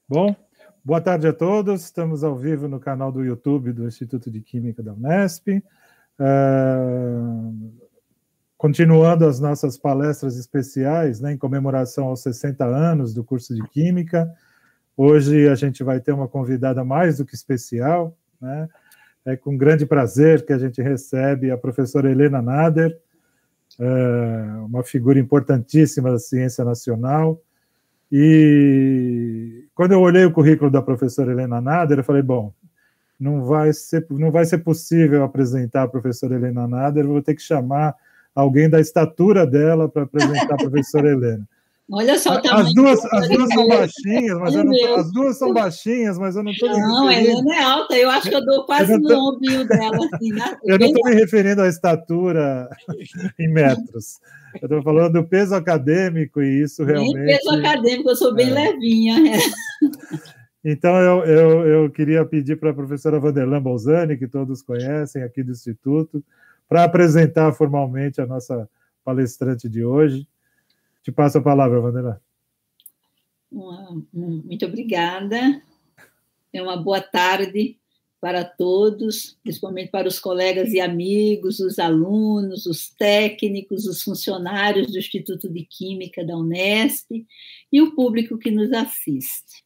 Bom, boa tarde a todos. Estamos ao vivo no canal do YouTube do Instituto de Química da Unesp. Continuando as nossas palestras especiais, né, em comemoração aos 60 anos do curso de Química. Hoje a gente vai ter uma convidada mais do que especial, né? É com grande prazer que a gente recebe a professora Helena Nader, uma figura importantíssima da ciência nacional. E quando eu olhei o currículo da professora Helena Nader, eu falei, bom, não vai ser possível apresentar a professora Helena Nader, eu vou ter que chamar alguém da estatura dela para apresentar a professora Helena. Olha só o tamanho. As duas são baixinhas, mas as duas são baixinhas, mas eu não estou me referindo. Não, a Helena é alta, eu acho que eu dou quase no ombro dela. Assim, né? Eu não estou me referindo à estatura em metros. Eu estou falando do peso acadêmico, e isso realmente... Nem peso acadêmico, eu sou bem levinha. Então, eu queria pedir para a professora Vanderlan Bolzani, que todos conhecem aqui do Instituto, para apresentar formalmente a nossa palestrante de hoje. Te passo a palavra, Vanderlan. Muito obrigada. É uma boa tarde para todos, principalmente para os colegas e amigos, os alunos, os técnicos, os funcionários do Instituto de Química da Unesp e o público que nos assiste.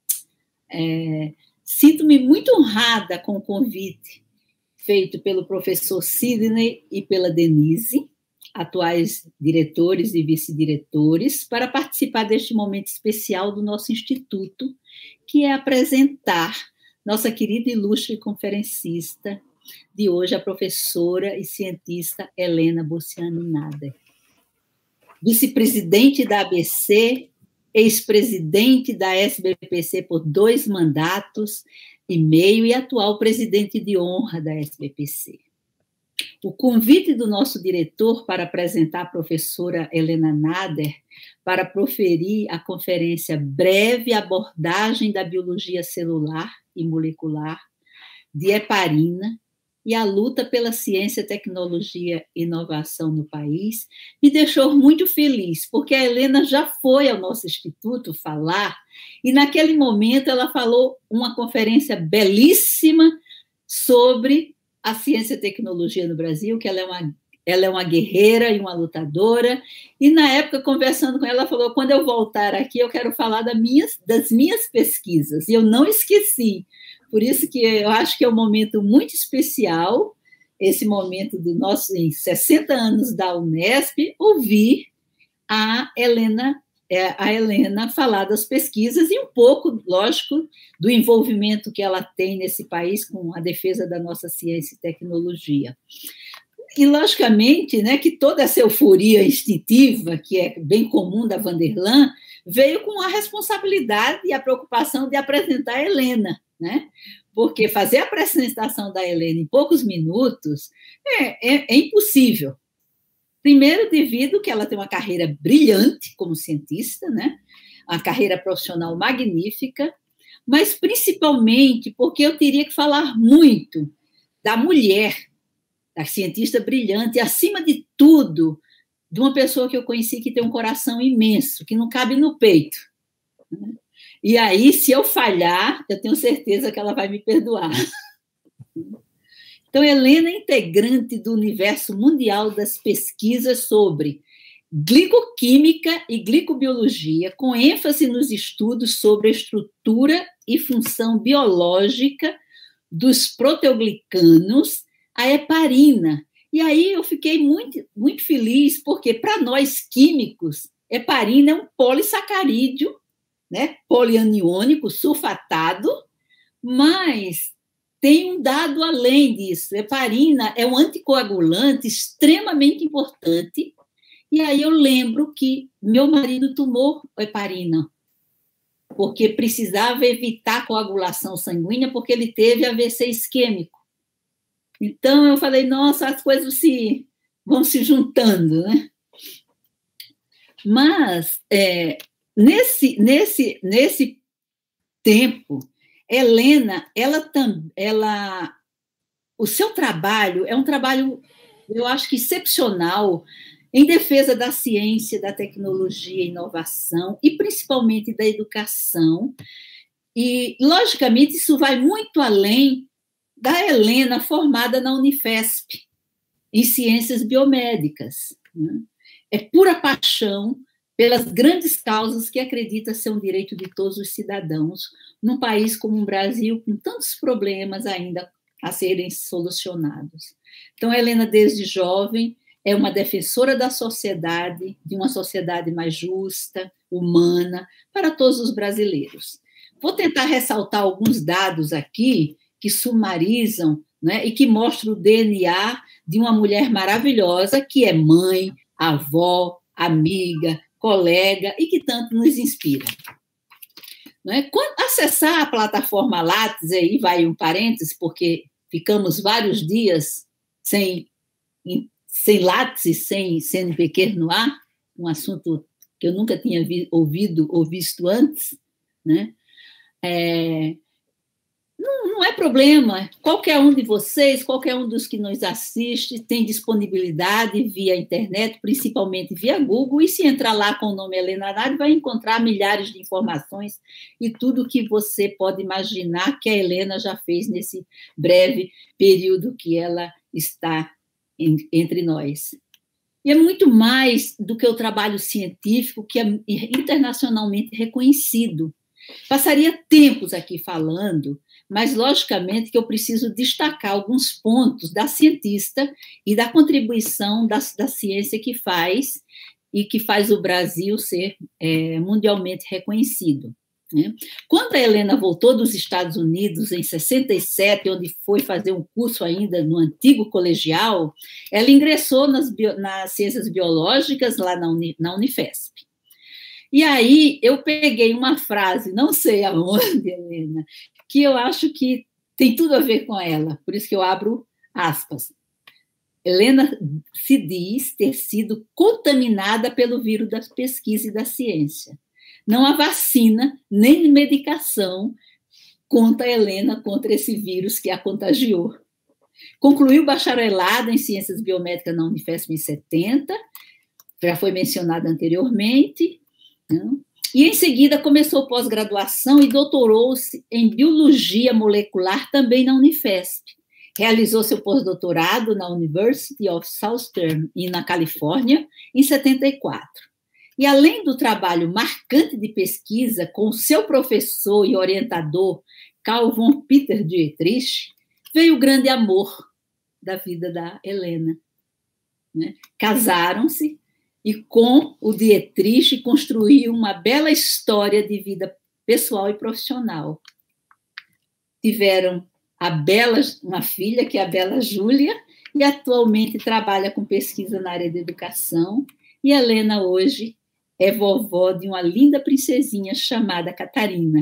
Sinto-me muito honrada com o convite feito pelo professor Sidney e pela Denise, atuais diretores e vice-diretores, para participar deste momento especial do nosso Instituto, que é apresentar nossa querida e ilustre conferencista de hoje, a professora e cientista Helena Bociani Nader. Vice-presidente da ABC, ex-presidente da SBPC por 2 mandatos e meio e atual presidente de honra da SBPC. O convite do nosso diretor para apresentar a professora Helena Nader para proferir a conferência Breve Abordagem da Biologia Celular e Molecular de heparina e a luta pela ciência, tecnologia e inovação no país me deixou muito feliz, porque a Helena já foi ao nosso instituto falar e naquele momento ela falou uma conferência belíssima sobre a ciência e tecnologia no Brasil, que ela é uma guerreira e uma lutadora, e na época, conversando com ela, falou, quando eu voltar aqui, eu quero falar das minhas pesquisas, e eu não esqueci, por isso que eu acho que é um momento muito especial, esse momento do nosso, em 60 anos da Unesp, ouvir a Helena falar das pesquisas e um pouco, lógico, do envolvimento que ela tem nesse país com a defesa da nossa ciência e tecnologia. E, logicamente, né, que toda essa euforia instintiva, que é bem comum da Vanderlan, veio com a responsabilidade e a preocupação de apresentar a Helena, né? Porque fazer a apresentação da Helena em poucos minutos é impossível. Primeiro, devido que ela tem uma carreira brilhante como cientista, né? Uma carreira profissional magnífica, mas principalmente porque eu teria que falar muito da mulher, da cientista brilhante, e, acima de tudo, de uma pessoa que eu conheci que tem um coração imenso, que não cabe no peito. E aí, se eu falhar, eu tenho certeza que ela vai me perdoar. Então, Helena é integrante do universo mundial das pesquisas sobre glicoquímica e glicobiologia, com ênfase nos estudos sobre a estrutura e função biológica dos proteoglicanos, a heparina. E aí eu fiquei muito, muito feliz, porque, para nós químicos, heparina é um polissacarídeo, né, polianiônico, sulfatado, mas tem um dado além disso. Heparina é um anticoagulante extremamente importante. E aí eu lembro que meu marido tomou heparina, porque precisava evitar coagulação sanguínea, porque ele teve AVC isquêmico. Então eu falei, nossa, as coisas vão se juntando, né? Mas nesse tempo, Helena, o seu trabalho é um trabalho, eu acho que excepcional, em defesa da ciência, da tecnologia e inovação, e principalmente da educação, E, logicamente, isso vai muito além da Helena formada na Unifesp, em ciências biomédicas. Né? É pura paixão pelas grandes causas que acredita ser um direito de todos os cidadãos, num país como o Brasil, com tantos problemas ainda a serem solucionados. Então, a Helena, desde jovem, é uma defensora da sociedade, de uma sociedade mais justa, humana, para todos os brasileiros. Vou tentar ressaltar alguns dados aqui que sumarizam, né, e que mostram o DNA de uma mulher maravilhosa que é mãe, avó, amiga, colega e que tanto nos inspira. Não é? Quando acessar a plataforma Lattes, aí vai um parênteses, porque ficamos vários dias sem Lattes, sem CNPq no ar, um assunto que eu nunca tinha ouvido ou visto antes, né? Não é problema, qualquer um de vocês, qualquer um dos que nos assiste, tem disponibilidade via internet, principalmente via Google, e se entrar lá com o nome Helena Andrade, vai encontrar milhares de informações e tudo que você pode imaginar que a Helena já fez nesse breve período que ela está entre nós. E é muito mais do que o trabalho científico, que é internacionalmente reconhecido. Passaria tempos aqui falando, mas, logicamente, que eu preciso destacar alguns pontos da cientista e da contribuição da ciência que faz, e que faz o Brasil ser mundialmente reconhecido. Né? Quando a Helena voltou dos Estados Unidos, em 67, onde foi fazer um curso ainda no antigo colegial, ela ingressou nas ciências biológicas lá na Unifesp. E aí eu peguei uma frase, não sei aonde, Helena, que eu acho que tem tudo a ver com ela, por isso que eu abro aspas. Helena se diz ter sido contaminada pelo vírus da pesquisa e da ciência. Não há vacina nem medicação contra a Helena, contra esse vírus que a contagiou. Concluiu bacharelado em Ciências Biomédicas na Unifesp em 70, já foi mencionado anteriormente, né? E, em seguida, começou pós-graduação e doutorou-se em Biologia Molecular também na Unifesp. Realizou seu pós-doutorado na University of Southern, na Califórnia, em 74. E, além do trabalho marcante de pesquisa com seu professor e orientador, Carl von Peter Dietrich, veio o grande amor da vida da Helena. Né? Casaram-se, e com o Dietrich construiu uma bela história de vida pessoal e profissional. Tiveram uma filha, que é a Bela Júlia, e atualmente trabalha com pesquisa na área de educação, e a Helena hoje é vovó de uma linda princesinha chamada Catarina.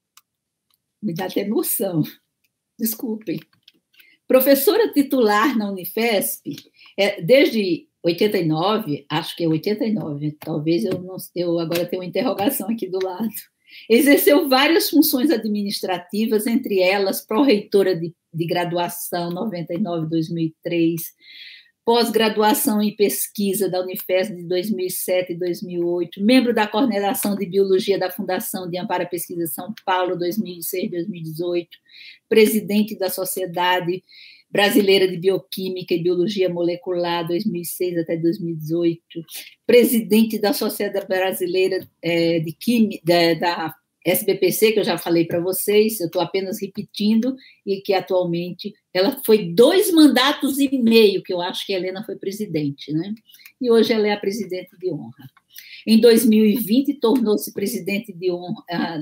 Me dá até emoção, desculpem. Professora titular na Unifesp, desde 89, acho que é 89, talvez eu agora tenho uma interrogação aqui do lado. Exerceu várias funções administrativas, entre elas pró-reitora de graduação 99-2003, pós-graduação em pesquisa da Unifesp de 2007 e 2008, membro da coordenação de biologia da Fundação de Amparo à Pesquisa São Paulo 2006-2018, presidente da Sociedade Brasileira de Bioquímica e Biologia Molecular, 2006 até 2018, presidente da Sociedade Brasileira de Química, da SBPC, que eu já falei para vocês, eu estou apenas repetindo, e que atualmente ela foi 2 mandatos e meio, que eu acho que a Helena foi presidente, né? E hoje ela é a presidente de honra. Em 2020, tornou-se presidente de honra,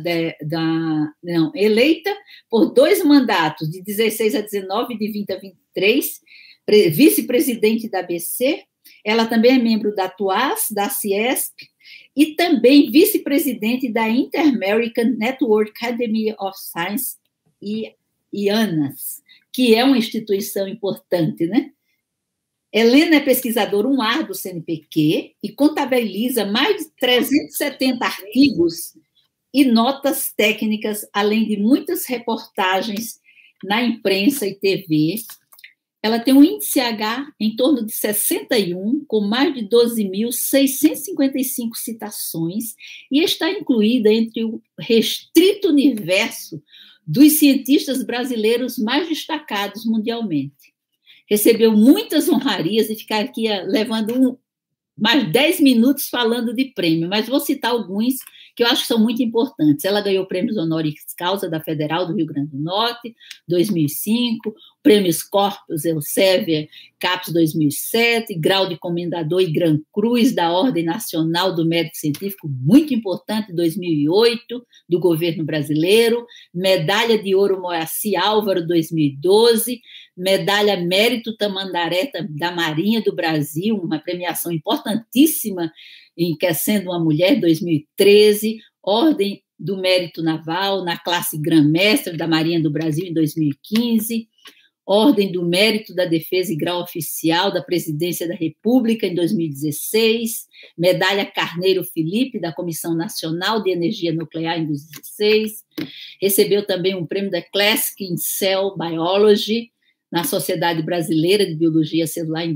eleita por 2 mandatos, de 16 a 19, de 20 a 23, vice-presidente da ABC. Ela também é membro da TUAS, da CIESP, e também vice-presidente da Inter-American Network Academy of Science, IANAS, que é uma instituição importante, né? Helena é pesquisadora 1A do CNPq e contabiliza mais de 370 artigos e notas técnicas, além de muitas reportagens na imprensa e TV. Ela tem um índice H em torno de 61, com mais de 12.655 citações, e está incluída entre o restrito universo dos cientistas brasileiros mais destacados mundialmente. Recebeu muitas honrarias e ficaria levando mais 10 minutos falando de prêmio, mas vou citar alguns que eu acho que são muito importantes. Ela ganhou prêmios honoris causa da Federal do Rio Grande do Norte, 2005, prêmios Corpus Elsevier CAPES 2007, grau de comendador e Gran Cruz da Ordem Nacional do Mérito Científico, muito importante, 2008, do governo brasileiro, medalha de ouro Moacir Álvaro, 2012, medalha Mérito Tamandaré da Marinha do Brasil, uma premiação importantíssima em que sendo uma mulher, 2013, Ordem do Mérito Naval na classe Grã-Mestre da Marinha do Brasil em 2015, Ordem do Mérito da Defesa e Grau Oficial da Presidência da República em 2016, Medalha Carneiro Felipe da Comissão Nacional de Energia Nuclear em 2016, recebeu também um prêmio da Classic in Cell Biology na Sociedade Brasileira de Biologia Celular em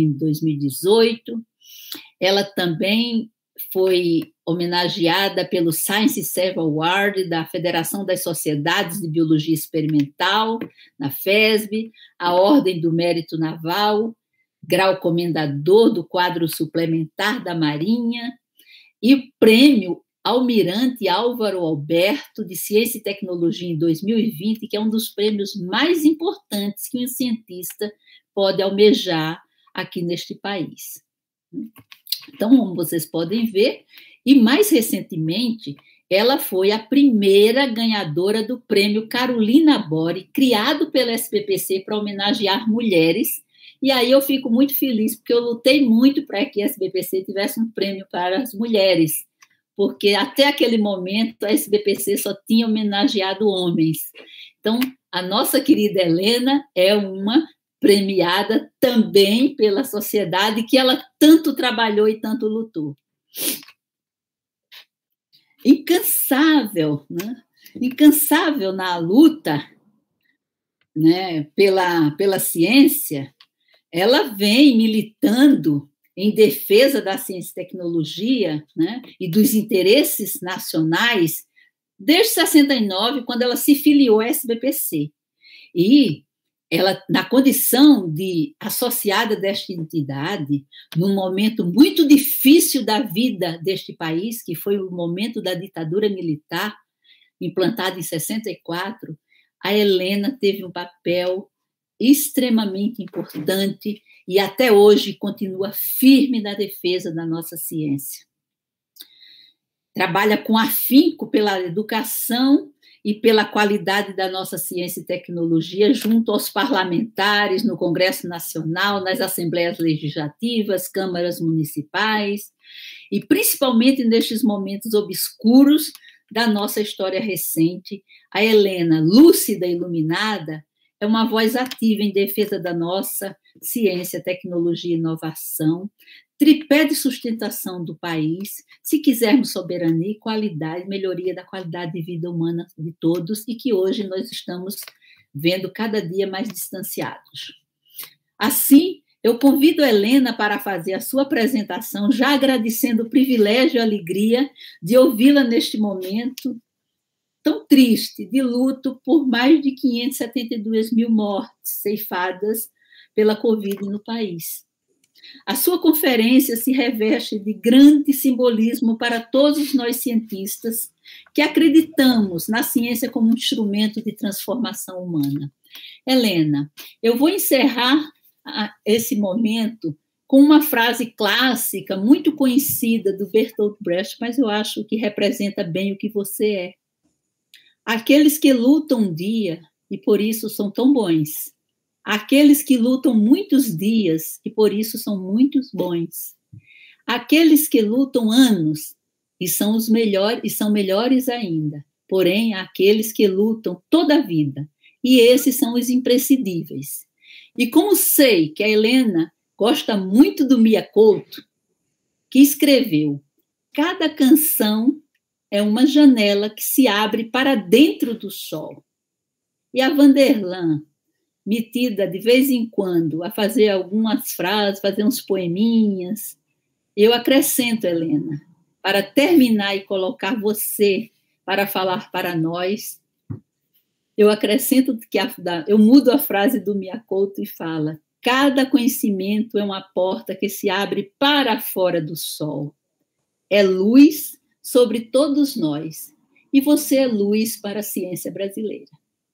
2018. Ela também foi homenageada pelo Science Serve Award da Federação das Sociedades de Biologia Experimental, na FESB, a Ordem do Mérito Naval, grau comendador do quadro suplementar da Marinha, e o prêmio Almirante Álvaro Alberto de Ciência e Tecnologia em 2020, que é um dos prêmios mais importantes que um cientista pode almejar aqui neste país. Então, como vocês podem ver, e mais recentemente, ela foi a primeira ganhadora do prêmio Carolina Bore, criado pela SBPC para homenagear mulheres. E aí eu fico muito feliz, porque eu lutei muito para que a SBPC tivesse um prêmio para as mulheres, porque até aquele momento a SBPC só tinha homenageado homens. Então, a nossa querida Helena é uma premiada também pela sociedade que ela tanto trabalhou e tanto lutou. Incansável, né? Incansável na luta, né, pela ciência, ela vem militando em defesa da ciência e tecnologia, né, e dos interesses nacionais desde 69, quando ela se filiou à SBPC. E ela, na condição de associada desta entidade, num momento muito difícil da vida deste país, que foi o momento da ditadura militar, implantada em 64, a Helena teve um papel extremamente importante e até hoje continua firme na defesa da nossa ciência. Trabalha com afinco pela educação e pela qualidade da nossa ciência e tecnologia junto aos parlamentares no Congresso Nacional, nas assembleias legislativas, câmaras municipais, e principalmente nestes momentos obscuros da nossa história recente. A Helena, lúcida e iluminada, é uma voz ativa em defesa da nossa ciência, tecnologia e inovação, tripé de sustentação do país, se quisermos soberania e qualidade, melhoria da qualidade de vida humana de todos, e que hoje nós estamos vendo cada dia mais distanciados. Assim, eu convido a Helena para fazer a sua apresentação, já agradecendo o privilégio e a alegria de ouvi-la neste momento tão triste, de luto por mais de 572 mil mortes ceifadas pela Covid no país. A sua conferência se reveste de grande simbolismo para todos nós cientistas que acreditamos na ciência como um instrumento de transformação humana. Helena, eu vou encerrar esse momento com uma frase clássica, muito conhecida do Bertolt Brecht, mas eu acho que representa bem o que você é. Aqueles que lutam um dia e por isso são tão bons. Aqueles que lutam muitos dias e por isso são muitos bons. Aqueles que lutam anos e são os melhores e são melhores ainda. Porém, aqueles que lutam toda a vida, e esses são os imprescindíveis. E como sei que a Helena gosta muito do Mia Couto, que escreveu: cada canção é uma janela que se abre para dentro do sol. E a Vanderlan, metida de vez em quando a fazer algumas frases, fazer uns poeminhas, eu acrescento, Helena, para terminar e colocar você para falar para nós, eu acrescento que eu mudo a frase do Miyakoto e fala: cada conhecimento é uma porta que se abre para fora do sol. É luz sobre todos nós. E você é luz para a ciência brasileira.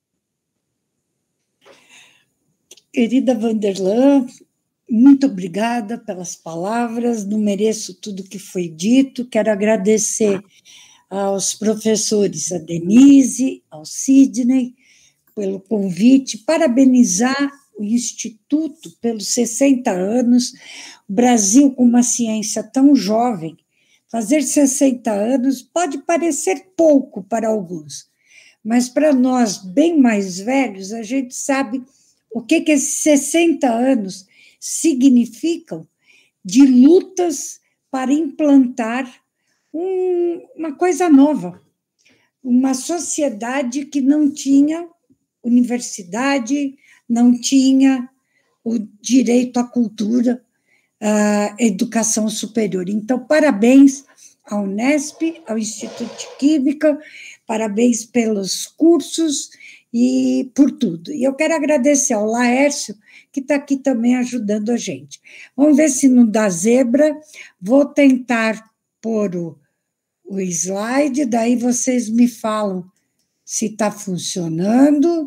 Querida Vanderlan, muito obrigada pelas palavras. Não mereço tudo que foi dito. Quero agradecer aos professores, a Denise, ao Sidney, pelo convite, parabenizar o Instituto pelos 60 anos, o Brasil com uma ciência tão jovem. Fazer 60 anos pode parecer pouco para alguns, mas para nós, bem mais velhos, a gente sabe o que esses 60 anos significam de lutas para implantar uma coisa nova, uma sociedade que não tinha universidade, não tinha o direito à cultura, à educação superior. Então, parabéns à Unesp, ao Instituto de Química, parabéns pelos cursos e por tudo. E eu quero agradecer ao Laércio, que está aqui também ajudando a gente. Vamos ver se não dá zebra. Vou tentar pôr o slide, daí vocês me falam se está funcionando.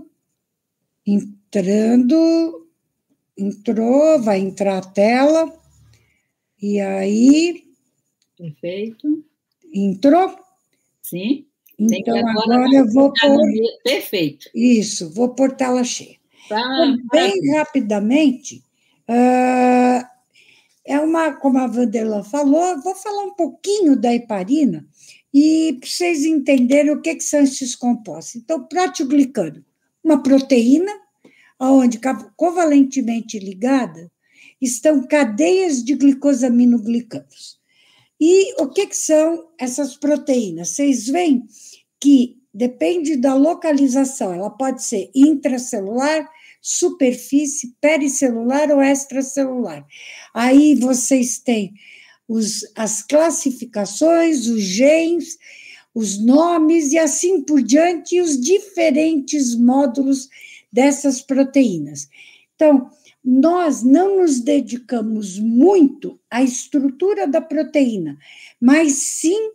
Entrou, vai entrar a tela. E aí... Perfeito. Entrou? Sim. Então, agora eu vou pôr... Perfeito. Isso, vou pôr tela cheia. Bem rapidamente, como a Vanderlan falou, vou falar um pouquinho da heparina e para vocês entenderem o que são esses compostos. Então, proteoglicano, uma proteína onde, covalentemente ligada, estão cadeias de glicosaminoglicanos. E o que são essas proteínas? Vocês veem que depende da localização, ela pode ser intracelular, superfície, pericelular ou extracelular. Aí vocês têm as classificações, os genes, os nomes e assim por diante, e os diferentes módulos dessas proteínas. Então, nós não nos dedicamos muito à estrutura da proteína, mas sim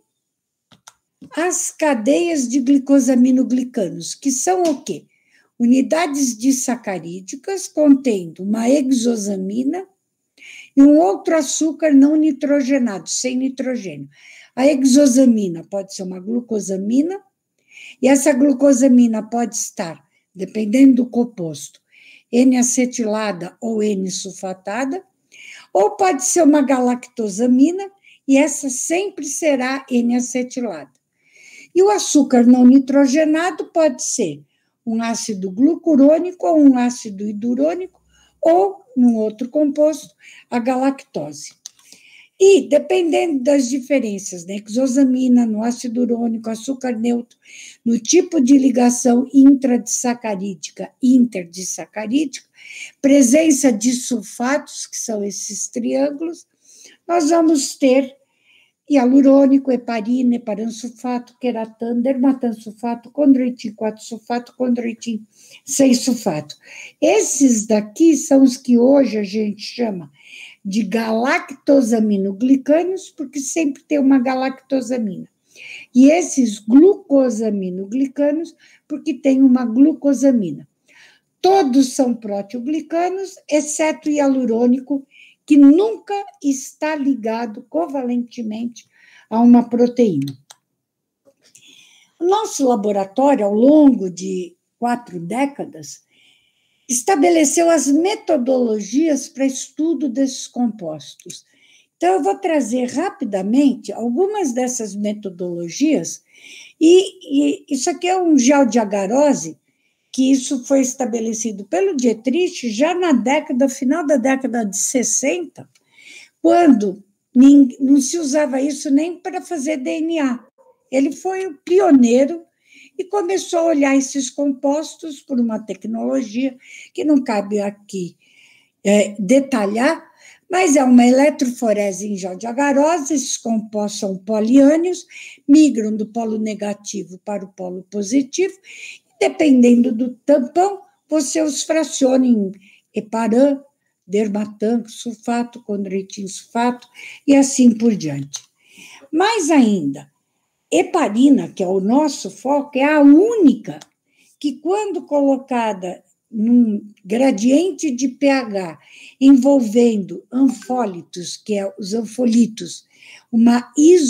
às cadeias de glicosaminoglicanos, que são o quê? Unidades disacarídicas contendo uma exosamina e um outro açúcar não nitrogenado, sem nitrogênio. A exosamina pode ser uma glucosamina, e essa glucosamina pode estar, dependendo do composto, N-acetilada ou N-sulfatada, ou pode ser uma galactosamina, e essa sempre será N-acetilada. E o açúcar não nitrogenado pode ser um ácido glucurônico ou um ácido hidrônico, ou, num outro composto, a galactose. E, dependendo das diferenças na exosamina, no ácido urônico, açúcar neutro, no tipo de ligação intradisacarídica e interdisacarídica, presença de sulfatos, que são esses triângulos, nós vamos ter hialurônico, heparina, heparansulfato, queratano, dermatansulfato, condroitin 4-sulfato, condroitin 6-sulfato. Esses daqui são os que hoje a gente chama de galactosaminoglicânios, porque sempre tem uma galactosamina. E esses glucosaminoglicânios, porque tem uma glucosamina. Todos são proteoglicanos, exceto o hialurônico, que nunca está ligado covalentemente a uma proteína. O nosso laboratório, ao longo de 4 décadas, estabeleceu as metodologias para estudo desses compostos. Então, eu vou trazer rapidamente algumas dessas metodologias, e isso aqui é um gel de agarose, que isso foi estabelecido pelo Dietrich já final da década de 60, quando não se usava isso nem para fazer DNA. Ele foi o pioneiro e começou a olhar esses compostos por uma tecnologia que não cabe aqui detalhar, mas é uma eletroforese em gel de agarose. Esses compostos são poliânios, migram do polo negativo para o polo positivo, e dependendo do tampão, você os fraciona em heparan, dermatan, sulfato, condroitin sulfato e assim por diante. Mais ainda, heparina, que é o nosso foco, é a única que, quando colocada num gradiente de pH envolvendo anfólitos, que é os anfolitos, uma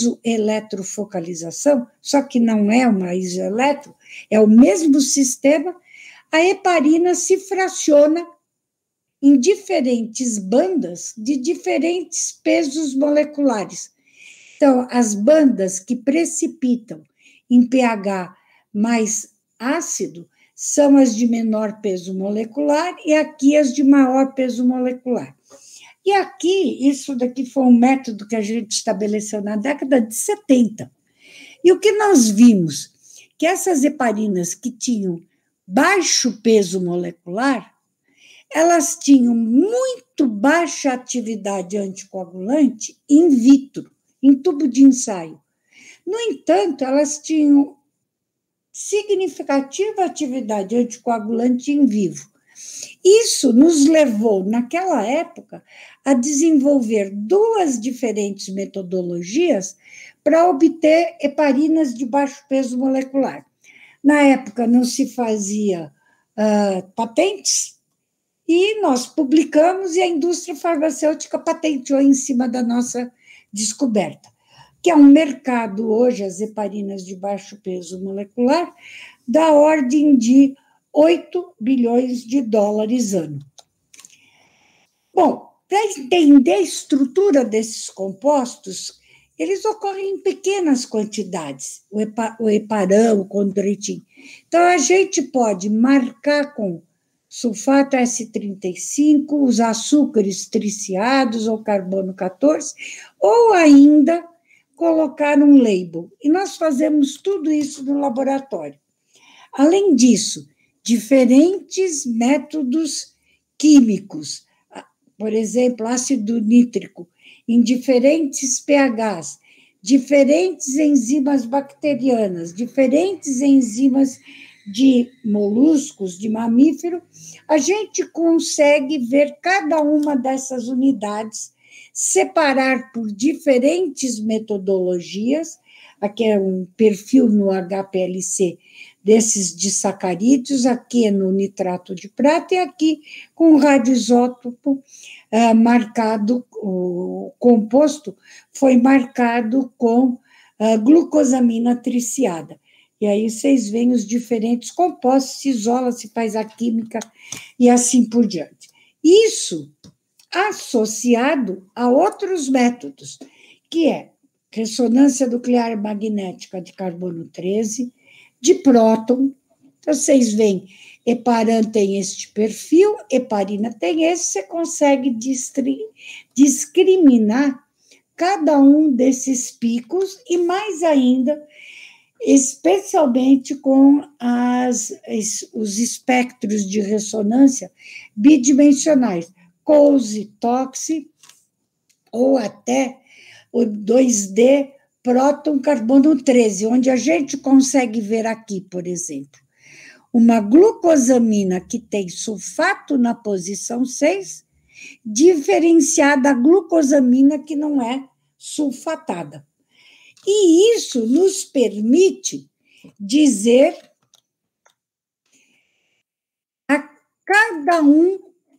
isoeletrofocalização, só que não é uma isoeletro, é o mesmo sistema, a heparina se fraciona em diferentes bandas de diferentes pesos moleculares. Então, as bandas que precipitam em pH mais ácido são as de menor peso molecular e aqui as de maior peso molecular. E aqui, isso daqui foi um método que a gente estabeleceu na década de 70. E o que nós vimos? Que essas heparinas que tinham baixo peso molecular, elas tinham muito baixa atividade anticoagulante in vitro, em tubo de ensaio. No entanto, elas tinham significativa atividade anticoagulante em vivo. Isso nos levou, naquela época, a desenvolver duas diferentes metodologias para obter heparinas de baixo peso molecular. Na época, não se fazia patentes, e nós publicamos e a indústria farmacêutica patenteou em cima da nossa descoberta, que é um mercado hoje, as heparinas de baixo peso molecular, da ordem de 8 bilhões de dólares ano. Bom, para entender a estrutura desses compostos, eles ocorrem em pequenas quantidades, o heparan, o condroitin. Então, a gente pode marcar com sulfato S35, os açúcares triciados ou carbono 14, ou ainda colocar um label. E nós fazemos tudo isso no laboratório. Além disso, diferentes métodos químicos, por exemplo, ácido nítrico, em diferentes pHs, diferentes enzimas bacterianas, diferentes enzimas de moluscos, de mamífero, a gente consegue ver cada uma dessas unidades, separar por diferentes metodologias. Aqui é um perfil no HPLC desses disacarídeos, aqui é no nitrato de prata, e aqui com o radioisótopo marcado, o composto foi marcado com glucosamina triciada. E aí vocês veem os diferentes compostos, se isola, se faz a química e assim por diante. Isso associado a outros métodos, que é ressonância nuclear magnética de carbono 13, de próton. Então, vocês veem, heparan tem este perfil, heparina tem esse, você consegue discriminar cada um desses picos e mais ainda, especialmente com os espectros de ressonância bidimensionais, Coase, Toxi, ou até o 2D próton carbono 13, onde a gente consegue ver aqui, por exemplo, uma glucosamina que tem sulfato na posição 6, diferenciada da glucosamina que não é sulfatada. E isso nos permite dizer a cada um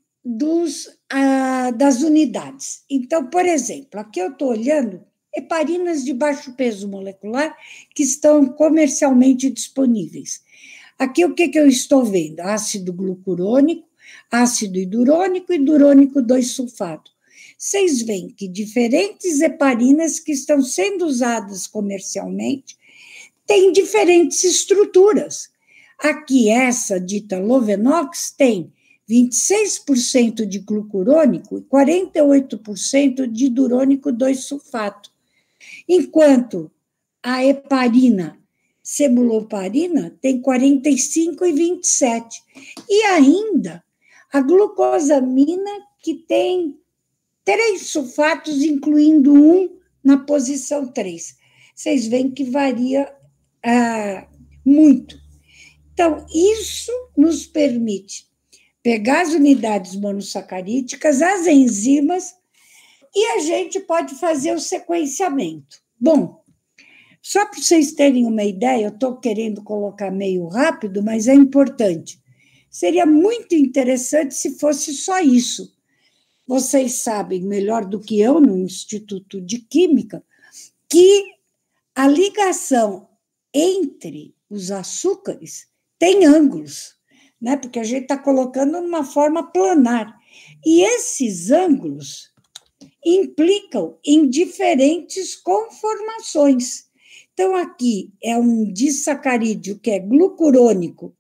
das unidades. Então, por exemplo, aqui eu estou olhando heparinas de baixo peso molecular que estão comercialmente disponíveis. Aqui o que eu estou vendo? Ácido glucurônico, ácido hidurônico e durônico 2-sulfato. Vocês veem que diferentes heparinas que estão sendo usadas comercialmente têm diferentes estruturas. Aqui, essa dita Lovenox tem 26% de glucurônico e 48% de durônico 2-sulfato, enquanto a heparina semuloparina tem 45 e 27. E ainda a glucosamina, que tem 3 sulfatos, incluindo um na posição 3. Vocês veem que varia muito. Então, isso nos permite pegar as unidades monossacarídicas, as enzimas, e a gente pode fazer o sequenciamento. Bom, só para vocês terem uma ideia, eu estou querendo colocar meio rápido, mas é importante. Seria muito interessante se fosse só isso. Vocês sabem melhor do que eu, no Instituto de Química, que a ligação entre os açúcares tem ângulos, né? Porque a gente está colocando numa forma planar. E esses ângulos implicam em diferentes conformações. Então, aqui é um disacarídeo que é glucurônico,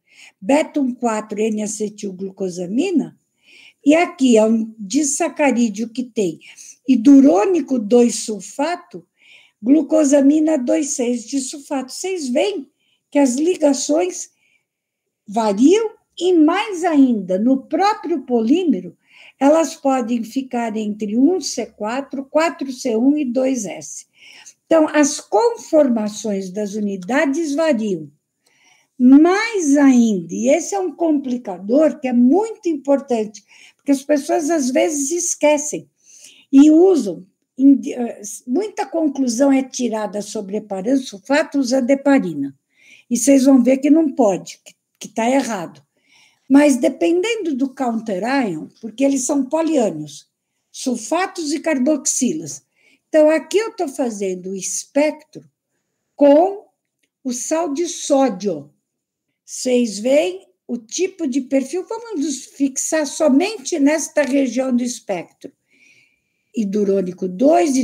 beta-1,4-N-acetilglucosamina, e aqui é um disacarídeo que tem hidrônico 2-sulfato, glucosamina 2,6-disulfato. Vocês veem que as ligações variam e, mais ainda, no próprio polímero, elas podem ficar entre 1C4, 4C1 e 2S. Então, as conformações das unidades variam. Mais ainda, e esse é um complicador que é muito importante, porque as pessoas às vezes esquecem e usam. Muita conclusão é tirada sobre heparansulfato usando heparina. E vocês vão ver que não pode, que está errado. Mas dependendo do counterion, porque eles são poliânios, sulfatos e carboxilas. Então, aqui eu estou fazendo o espectro com o sal de sódio. Vocês veem o tipo de perfil, vamos nos fixar somente nesta região do espectro. Hidrônico 2,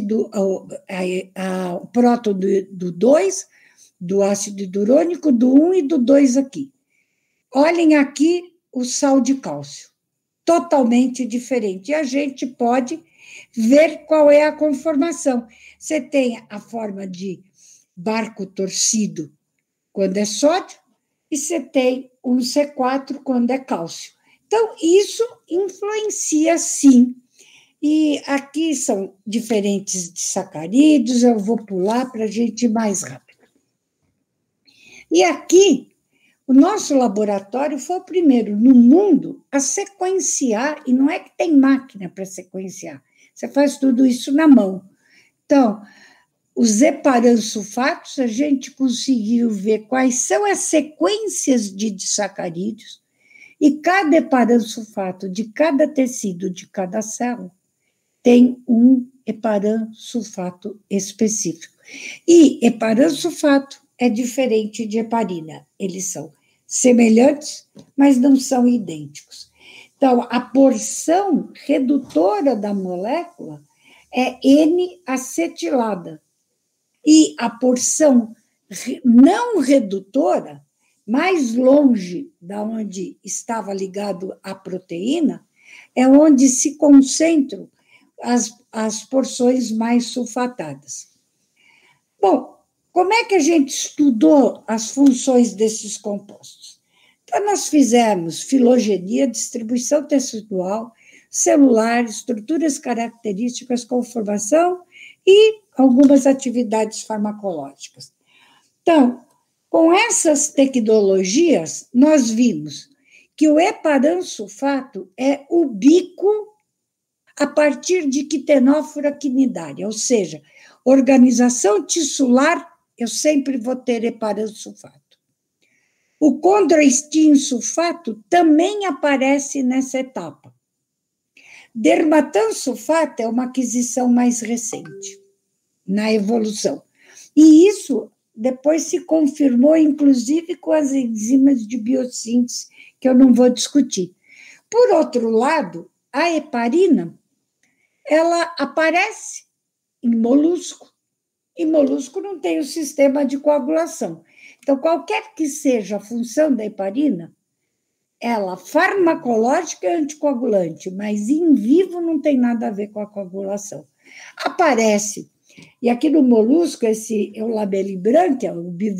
o próton do 2, do ácido hidrônico, do 1 e do 2 aqui. Olhem aqui o sal de cálcio, totalmente diferente. E a gente pode ver qual é a conformação. Você tem a forma de barco torcido quando é sódio, e você tem um C4 quando é cálcio. Então, isso influencia, sim. E aqui são diferentes sacarídeos, eu vou pular para a gente ir mais rápido. E aqui, o nosso laboratório foi o primeiro no mundo a sequenciar, e não é que tem máquina para sequenciar, você faz tudo isso na mão. Então, os heparansulfatos, a gente conseguiu ver quais são as sequências de disacarídeos, e cada heparansulfato de cada tecido, de cada célula, tem um heparansulfato específico. E heparansulfato é diferente de heparina. Eles são semelhantes, mas não são idênticos. Então, a porção redutora da molécula é N-acetilada. E a porção não redutora, mais longe da onde estava ligado a proteína, é onde se concentram as porções mais sulfatadas. Bom, como é que a gente estudou as funções desses compostos? Então, nós fizemos filogenia, distribuição tecidual, celular, estruturas características, conformação e algumas atividades farmacológicas. Então, com essas tecnologias, nós vimos que o heparansulfato é ubíquo a partir de quitenófora quinidária, ou seja, organização tissular, eu sempre vou ter heparansulfato. O condroitinsulfato também aparece nessa etapa. Dermatansulfato é uma aquisição mais recente na evolução. E isso depois se confirmou, inclusive, com as enzimas de biossíntese, que eu não vou discutir. Por outro lado, a heparina, ela aparece em molusco, e molusco não tem o sistema de coagulação. Então, qualquer que seja a função da heparina, ela farmacológica é anticoagulante, mas em vivo não tem nada a ver com a coagulação. Aparece E aqui no molusco, esse é o labellibranchia,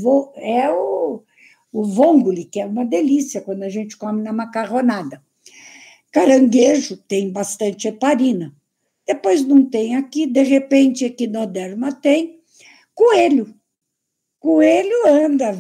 o vongole, que é uma delícia quando a gente come na macarronada. Caranguejo tem bastante heparina. Depois não tem aqui, de repente, equinoderma tem. Coelho. Coelho anda,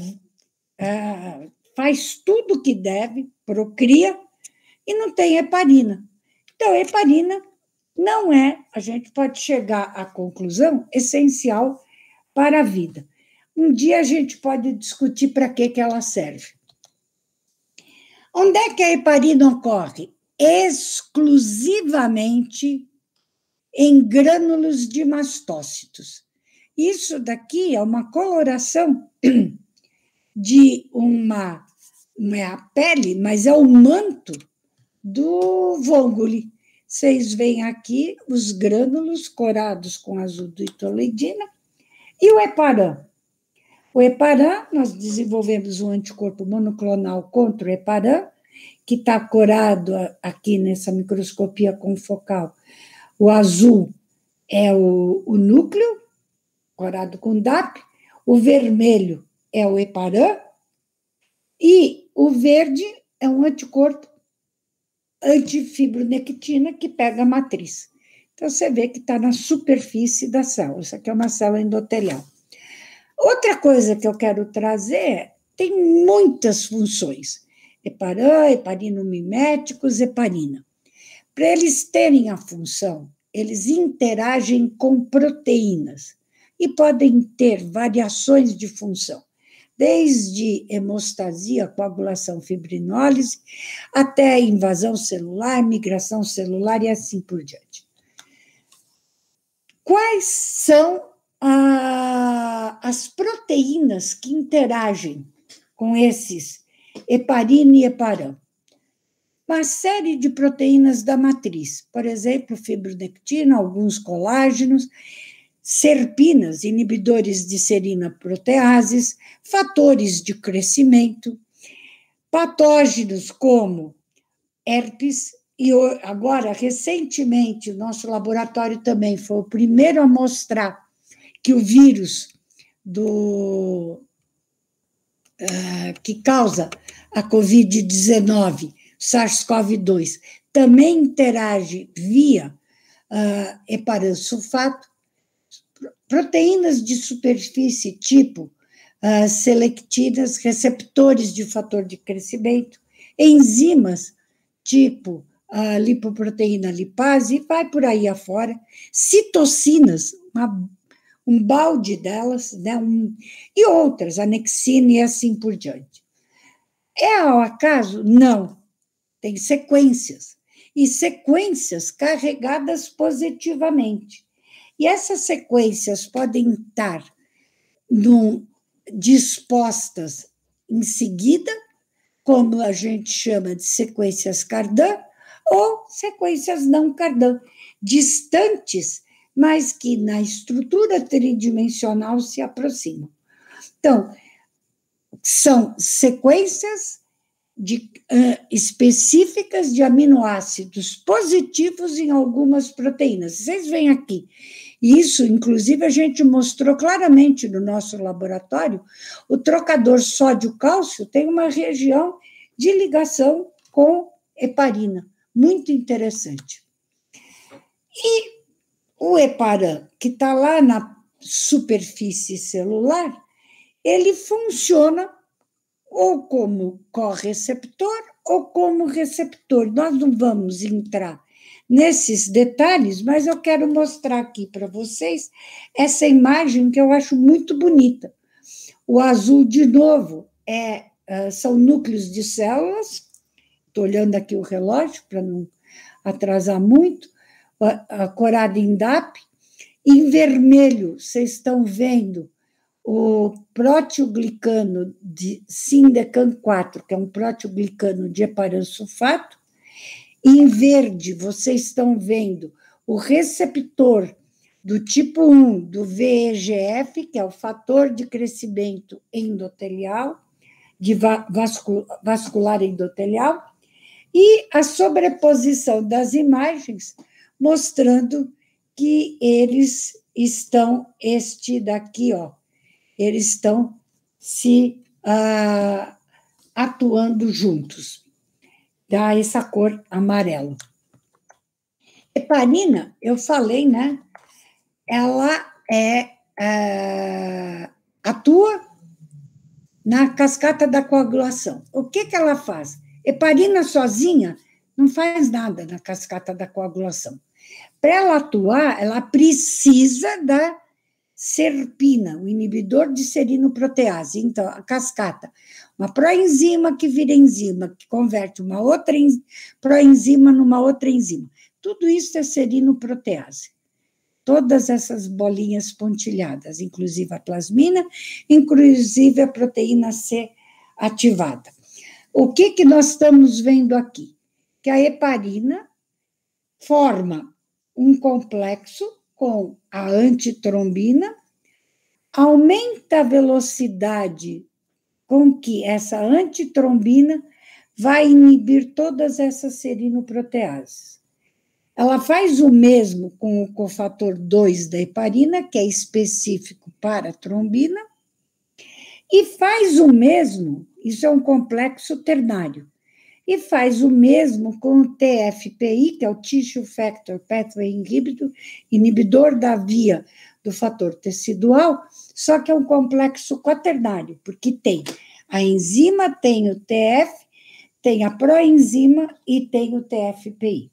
faz tudo o que deve, procria, e não tem heparina. Então, heparina não é, a gente pode chegar à conclusão, essencial para a vida. Um dia a gente pode discutir para que ela serve. Onde é que a heparina ocorre? Exclusivamente em grânulos de mastócitos. Isso daqui é uma coloração de uma, não é a pele, mas é o manto do vongole. Vocês veem aqui os grânulos corados com azuldoitoledina e o heparan. O heparan, nós desenvolvemos um anticorpo monoclonal contra o heparan, que está corado aqui nessa microscopia confocal. O azul é o núcleo, corado com DAP, o vermelho é o heparan, e o verde é um anticorpo antifibronectina que pega a matriz. Então, você vê que está na superfície da célula. Isso aqui é uma célula endotelial. Outra coisa que eu quero trazer, tem muitas funções. Heparan, heparinomiméticos, heparina. Para eles terem a função, eles interagem com proteínas e podem ter variações de função, desde hemostasia, coagulação, fibrinólise, até invasão celular, migração celular e assim por diante. Quais são as proteínas que interagem com esses heparina e heparan? Uma série de proteínas da matriz, por exemplo, fibronectina, alguns colágenos, serpinas, inibidores de serina proteases, fatores de crescimento, patógenos como herpes, e agora, recentemente, o nosso laboratório também foi o primeiro a mostrar que o vírus que causa a Covid-19, SARS-CoV-2, também interage via heparan sulfato, proteínas de superfície tipo selectinas, receptores de fator de crescimento, enzimas tipo lipoproteína lipase, e vai por aí afora, citocinas, um balde delas, né, e outras, anexina e assim por diante. É ao acaso? Não. Tem sequências, e sequências carregadas positivamente. E essas sequências podem estar dispostas em seguida, como a gente chama de sequências Cardan, ou sequências não Cardan, distantes, mas que na estrutura tridimensional se aproximam. Então, são sequências específicas de aminoácidos positivos em algumas proteínas. Vocês veem aqui. Isso, inclusive, a gente mostrou claramente no nosso laboratório. O trocador sódio-cálcio tem uma região de ligação com heparina, muito interessante. E o heparan, que está lá na superfície celular, ele funciona ou como correceptor ou como receptor. Nós não vamos entrar nesses detalhes, mas eu quero mostrar aqui para vocês essa imagem que eu acho muito bonita. O azul, de novo, são núcleos de células. Estou olhando aqui o relógio para não atrasar muito. A corada em DAP. Em vermelho, vocês estão vendo o proteoglicano de Sindecan 4, que é um proteoglicano de heparan sulfato. Em verde, vocês estão vendo o receptor do tipo 1 do VEGF, que é o fator de crescimento endotelial, vascular endotelial, e a sobreposição das imagens mostrando que eles estão este daqui, ó, eles estão se atuando juntos. Dá essa cor amarelo. Heparina, eu falei, né? Ela atua na cascata da coagulação. O que ela faz? Heparina sozinha não faz nada na cascata da coagulação. Para ela atuar, ela precisa da serpina, o inibidor de serinoprotease. Então, a cascata, uma proenzima que vira enzima, que converte uma outra proenzima numa outra enzima. Tudo isso é serinoprotease. Todas essas bolinhas pontilhadas, inclusive a plasmina, inclusive a proteína C ativada. O que nós estamos vendo aqui? Que a heparina forma um complexo com a antitrombina, aumenta a velocidade com que essa antitrombina vai inibir todas essas serinoproteases. Ela faz o mesmo com o cofator 2 da heparina, que é específico para a trombina, e faz o mesmo, isso é um complexo ternário, e faz o mesmo com o TFPI, que é o Tissue Factor Pathway Inhibitor, inibidor da via do fator tecidual, só que é um complexo quaternário, porque tem a enzima, tem o TF, tem a proenzima e tem o TFPI.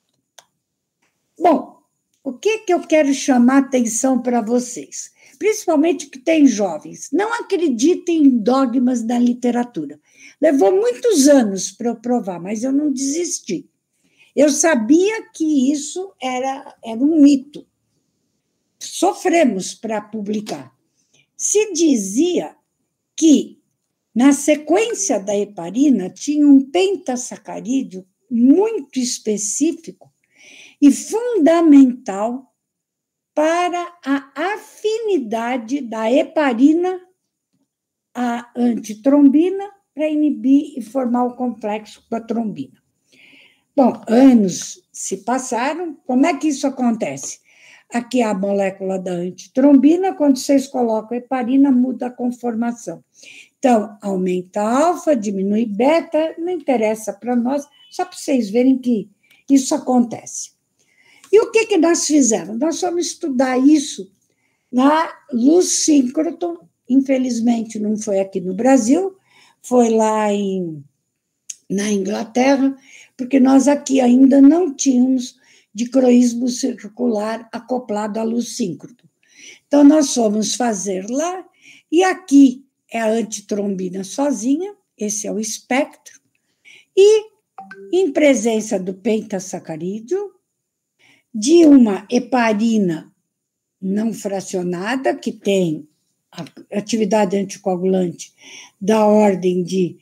Bom, o que eu quero chamar a atenção para vocês? Principalmente que tem jovens. Não acreditem em dogmas da literatura. Levou muitos anos para eu provar, mas eu não desisti. Eu sabia que isso era um mito. Sofremos para publicar. Se dizia que, na sequência da heparina, tinha um pentasacarídeo muito específico e fundamental para a afinidade da heparina à antitrombina para inibir e formar o complexo com a trombina. Bom, anos se passaram. Como é que isso acontece? Aqui é a molécula da antitrombina, quando vocês colocam heparina, muda a conformação. Então, aumenta alfa, diminui beta, não interessa para nós, só para vocês verem que isso acontece. E o que nós fizemos? Nós fomos estudar isso na Luz Síncroton, infelizmente não foi aqui no Brasil, foi lá na Inglaterra, porque nós aqui ainda não tínhamos dicroísmo circular acoplado à luz síncroton. Então, nós fomos fazer lá, e aqui é a antitrombina sozinha, esse é o espectro, e em presença do pentasacarídeo, de uma heparina não fracionada, que tem a atividade anticoagulante da ordem de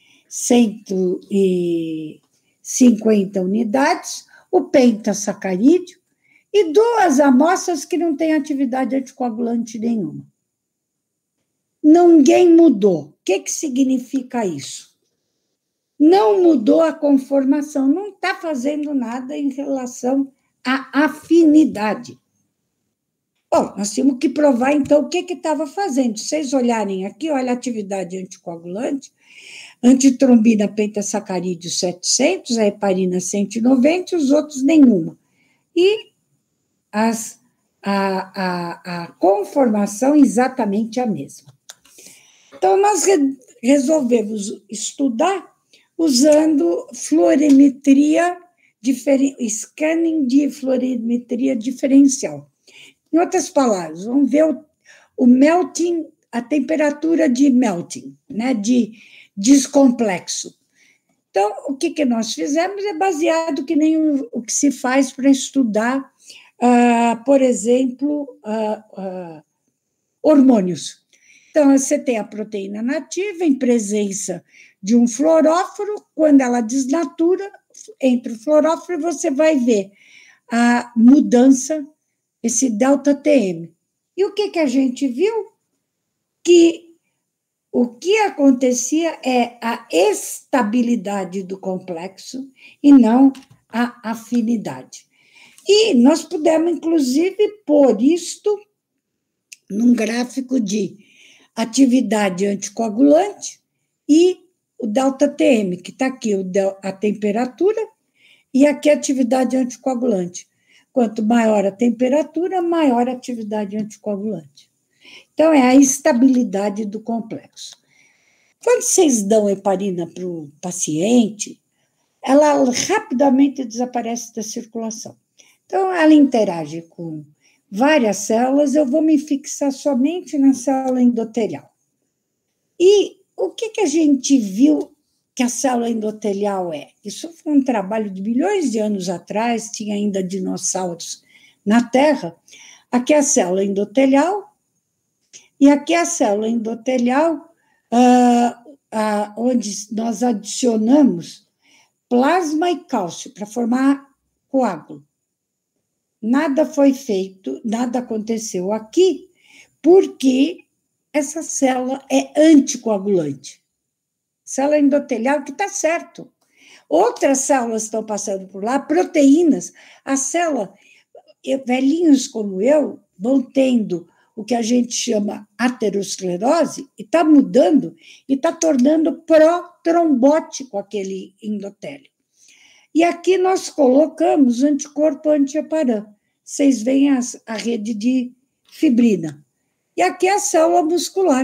150 unidades, o pentasacarídeo, e 2 amostras que não têm atividade anticoagulante nenhuma. Ninguém mudou. O que significa isso? Não mudou a conformação, não está fazendo nada em relação à afinidade. Bom, nós tínhamos que provar, então, o que estava fazendo. Se vocês olharem aqui, olha a atividade anticoagulante, antitrombina pentasacarídeo 700, a heparina 190, os outros nenhuma. E a conformação exatamente a mesma. Então, nós resolvemos estudar usando fluorimetria, scanning de fluorimetria diferencial. Em outras palavras, vamos ver o melting, a temperatura de melting, né, de descomplexo. Então, o que nós fizemos é baseado que nem o que se faz para estudar, por exemplo, hormônios. Então, você tem a proteína nativa em presença de um fluoróforo, quando ela desnatura, entre o fluoróforo, você vai ver a mudança, esse delta-TM. E o que a gente viu? Que o que acontecia é a estabilidade do complexo e não a afinidade. E nós pudemos, inclusive, pôr isto num gráfico de atividade anticoagulante e o delta-TM, que está aqui a temperatura, e aqui a atividade anticoagulante. Quanto maior a temperatura, maior a atividade anticoagulante. Então, é a estabilidade do complexo. Quando vocês dão heparina para o paciente, ela rapidamente desaparece da circulação. Então, ela interage com várias células, eu vou me fixar somente na célula endotelial. E o que a gente viu que a célula endotelial é? Isso foi um trabalho de milhões de anos atrás, tinha ainda dinossauros na Terra. Aqui é a célula endotelial, e aqui é a célula endotelial, onde nós adicionamos plasma e cálcio para formar coágulo. Nada foi feito, nada aconteceu aqui, porque essa célula é anticoagulante. Célula endotelial, que está certo. Outras células estão passando por lá, proteínas. A célula, velhinhos como eu, vão tendo o que a gente chama aterosclerose, e está mudando, e está tornando pró-trombótico aquele endotélio. E aqui nós colocamos anticorpo anti-heparan. Vocês veem a rede de fibrina. E aqui é a célula muscular.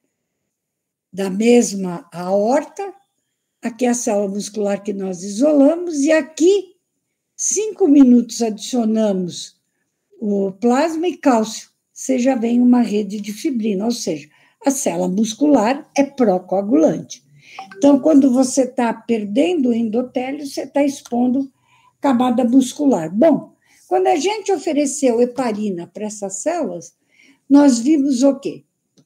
Da mesma aorta, aqui é a célula muscular que nós isolamos, e aqui, 5 minutos, adicionamos o plasma e cálcio. Você já vem uma rede de fibrina, ou seja, a célula muscular é pró-coagulante. Então, quando você está perdendo o endotélio, você está expondo camada muscular. Bom, quando a gente ofereceu heparina para essas células, nós vimos o quê?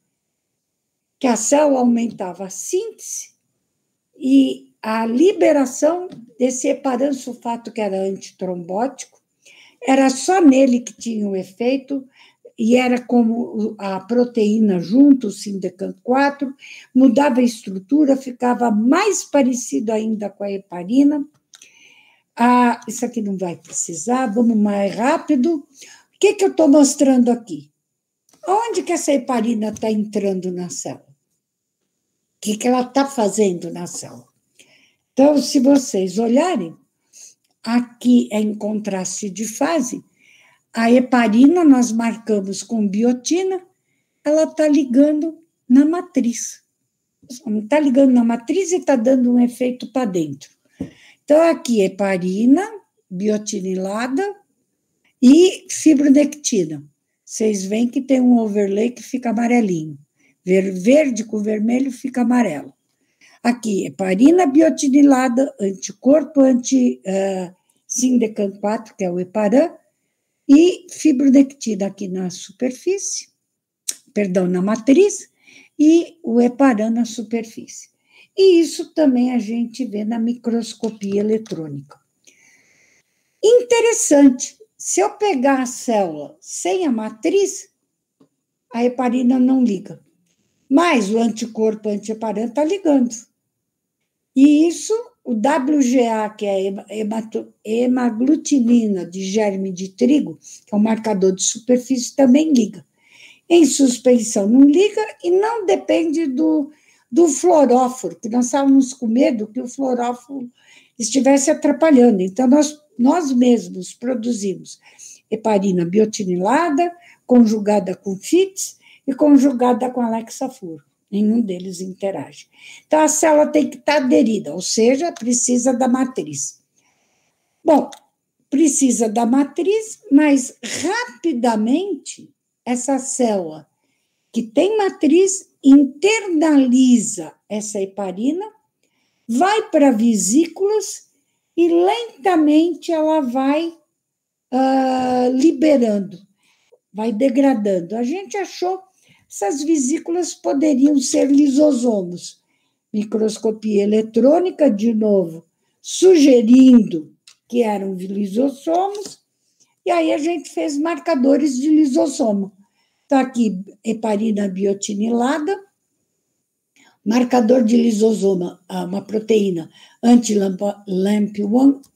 Que a célula aumentava a síntese e a liberação desse heparan sulfato, que era antitrombótico, era só nele que tinha o efeito, e era como a proteína junto, o Sindecan-4, mudava a estrutura, ficava mais parecido ainda com a heparina. Isso aqui não vai precisar, vamos mais rápido. O que eu estou mostrando aqui? Onde que essa heparina está entrando na célula? O que ela está fazendo na célula? Então, se vocês olharem, aqui é em contraste de fase, a heparina nós marcamos com biotina, ela está ligando na matriz. Está ligando na matriz e está dando um efeito para dentro. Então, aqui heparina, biotinilada e fibronectina. Vocês veem que tem um overlay que fica amarelinho. Verde com vermelho fica amarelo. Aqui, heparina, biotinilada, anticorpo anti-Sindecan-4, que é o heparan, e fibronectina aqui na superfície, na matriz, e o heparan na superfície. E isso também a gente vê na microscopia eletrônica. Interessante, se eu pegar a célula sem a matriz, a heparina não liga, mas o anticorpo anti-heparan está ligando. E isso, o WGA, que é a hemaglutinina de germe de trigo, que é um marcador de superfície, também liga. Em suspensão não liga e não depende do fluoróforo, que nós estávamos com medo que o fluoróforo estivesse atrapalhando. Então, nós mesmos produzimos heparina biotinilada, conjugada com FITS e conjugada com Alexaflor. Nenhum deles interage. Então, a célula tem que estar aderida, ou seja, precisa da matriz. Bom, precisa da matriz, mas rapidamente essa célula que tem matriz internaliza essa heparina, vai para vesículas e lentamente ela vai liberando, vai degradando. A gente achou essas vesículas poderiam ser lisosomos. Microscopia eletrônica, de novo, sugerindo que eram lisossomos, e aí a gente fez marcadores de lisossomo. Está aqui heparina biotinilada, marcador de lisosoma, uma proteína anti-LAMP1,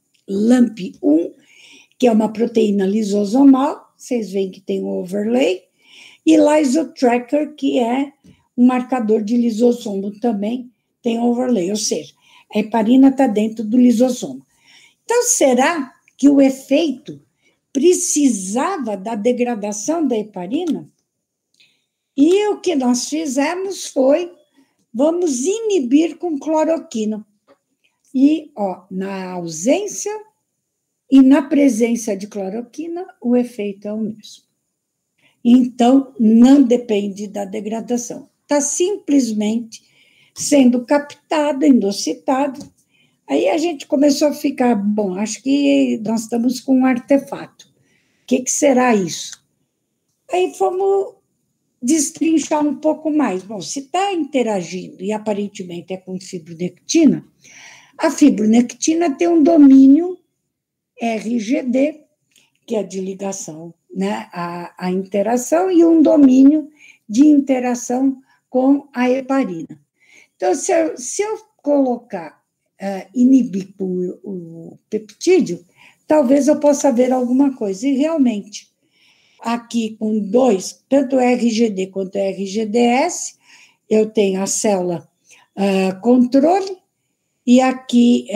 que é uma proteína lisosomal, vocês veem que tem um overlay, e lysotracker, que é um marcador de lisossomo também, tem overlay, ou seja, a heparina está dentro do lisossomo. Então, será que o efeito precisava da degradação da heparina? E o que nós fizemos foi, vamos inibir com cloroquina. E, na ausência e na presença de cloroquina, o efeito é o mesmo. Então, não depende da degradação. Está simplesmente sendo captado, endocitado. Aí a gente começou a ficar, bom, acho que nós estamos com um artefato. O que será isso? Aí fomos destrinchar um pouco mais. Bom, se está interagindo, e aparentemente é com fibronectina, a fibronectina tem um domínio RGD, que é de ligação, né, a interação, e um domínio de interação com a heparina. Então, se eu colocar, inibir o peptídeo, talvez eu possa ver alguma coisa. E, realmente, aqui com dois, tanto RGD quanto RGDS, eu tenho a célula controle, e aqui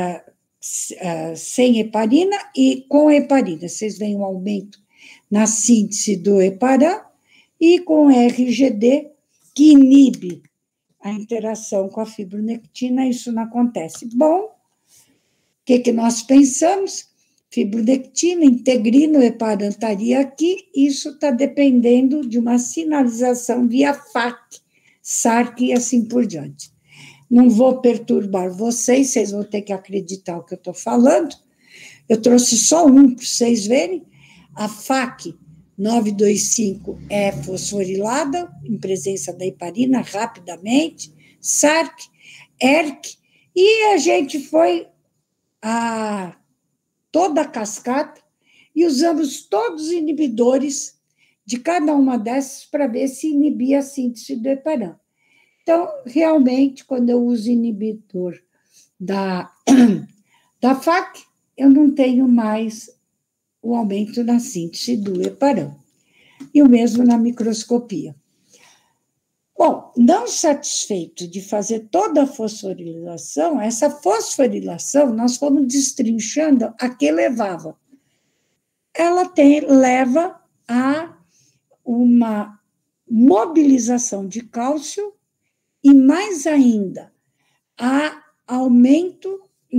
sem heparina e com heparina. Vocês veem um aumento na síntese do heparan, e com RGD, que inibe a interação com a fibronectina, isso não acontece. Bom, o que nós pensamos? Fibronectina, integrina, o heparan estaria aqui, isso está dependendo de uma sinalização via FAC, SARC e assim por diante. Não vou perturbar vocês, vocês vão ter que acreditar o que eu estou falando. Eu trouxe só um para vocês verem. A FAC 925 é fosforilada, em presença da heparina, rapidamente, SARC, ERC, e a gente foi a toda a cascata e usamos todos os inibidores de cada uma dessas para ver se inibia a síntese do heparan. Então, realmente, quando eu uso inibidor da FAC, eu não tenho mais o aumento na síntese do heparan. E o mesmo na microscopia. Bom, não satisfeito de fazer toda a fosforilação, essa fosforilação nós fomos destrinchando a que levava. Ela leva a uma mobilização de cálcio e, mais ainda, a aumento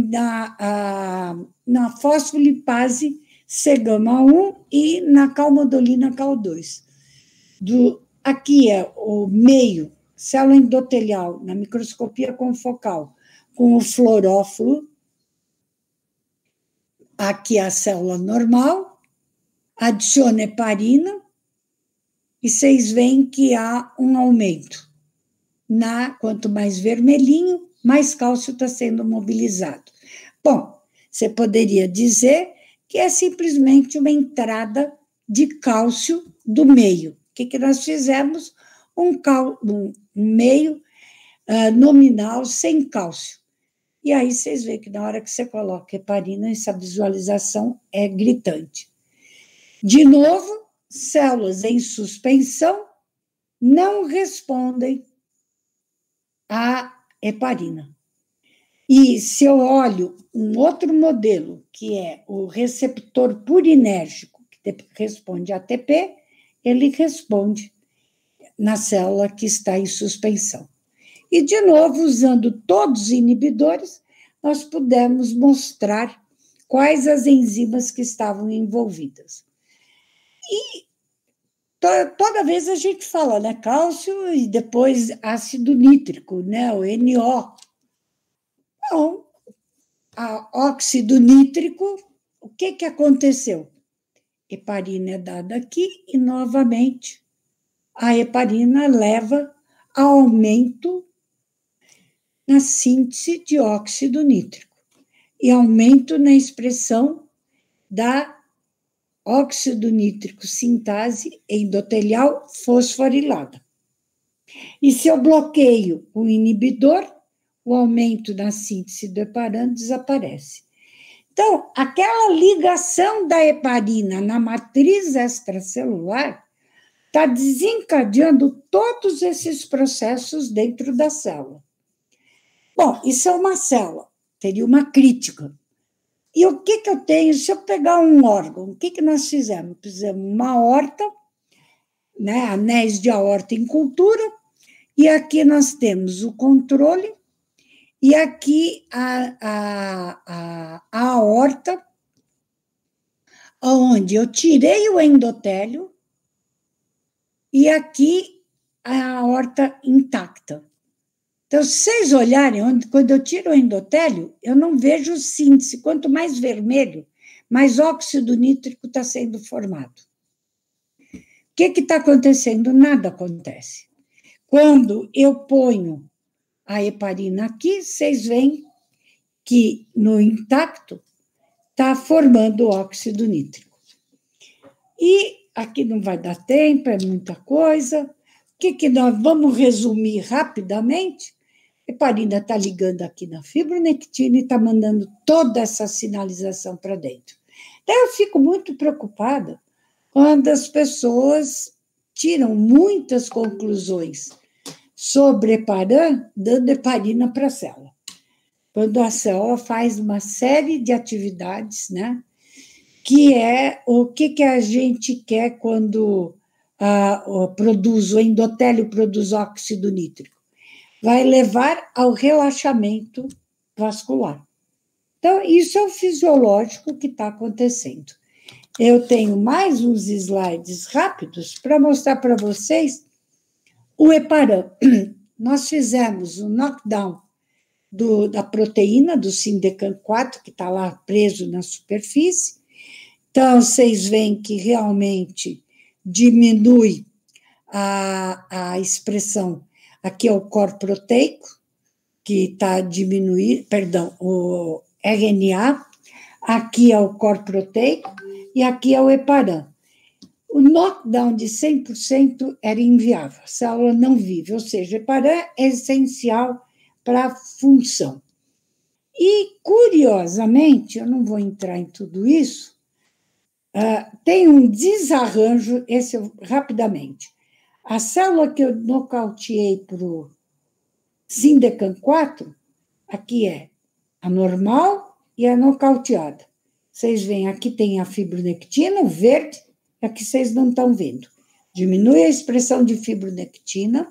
na fosfolipase C-gama1 e na calmodulina Cal2. Aqui é o meio, célula endotelial, na microscopia confocal, com o fluorófilo. Aqui é a célula normal, adiciona heparina, e vocês veem que há um aumento. Quanto mais vermelhinho, mais cálcio está sendo mobilizado. Bom, você poderia dizer que é simplesmente uma entrada de cálcio do meio. O que nós fizemos? Um meio nominal sem cálcio. E aí vocês veem que na hora que você coloca heparina, essa visualização é gritante. De novo, células em suspensão não respondem à heparina. E se eu olho um outro modelo, que é o receptor purinérgico, que responde a ATP, ele responde na célula que está em suspensão. E, de novo, usando todos os inibidores, nós pudemos mostrar quais as enzimas que estavam envolvidas. E toda vez a gente fala, né, cálcio e depois ácido nítrico, né, o NO. Então, a óxido nítrico, o que aconteceu? Heparina é dada aqui e, novamente, a heparina leva a aumento na síntese de óxido nítrico e aumento na expressão da óxido nítrico sintase endotelial fosforilada. E se eu bloqueio o inibidor, o aumento na síntese do heparan desaparece. Então, aquela ligação da heparina na matriz extracelular está desencadeando todos esses processos dentro da célula. Bom, isso é uma célula, teria uma crítica. E o que eu tenho? Se eu pegar um órgão, o que nós fizemos? Fizemos uma aorta, né, anéis de aorta em cultura, e aqui nós temos o controle, e aqui a aorta, onde eu tirei o endotélio, e aqui a aorta intacta. Então, se vocês olharem, quando eu tiro o endotélio, eu não vejo síntese. Quanto mais vermelho, mais óxido nítrico está sendo formado. O que está acontecendo? Nada acontece. Quando eu ponho a heparina aqui, vocês veem que no intacto está formando óxido nítrico. E aqui não vai dar tempo, é muita coisa. O que nós vamos resumir rapidamente? A heparina está ligando aqui na fibronectina e está mandando toda essa sinalização para dentro. Então, eu fico muito preocupada quando as pessoas tiram muitas conclusões sobre heparan, dando heparina para a célula. Quando a célula faz uma série de atividades, né? Que é o que a gente quer quando produz, o endotélio produz óxido nítrico. Vai levar ao relaxamento vascular. Então, isso é o fisiológico que está acontecendo. Eu tenho mais uns slides rápidos para mostrar para vocês o heparan. Nós fizemos um knockdown da proteína, do SINDECAN4, que está lá preso na superfície. Então, vocês veem que realmente diminui a expressão. Aqui é o core proteico, que está diminuindo, o RNA, aqui é o core proteico e aqui é o heparan. O knockdown de 100% era inviável, a célula não vive, ou seja, o heparan é essencial para a função. E, curiosamente, eu não vou entrar em tudo isso, tem um desarranjo, rapidamente. A célula que eu nocauteei para o SINDECAN4, aqui é a normal e a nocauteada. Vocês veem, aqui tem a fibronectina, o verde, aqui vocês não estão vendo. Diminui a expressão de fibronectina,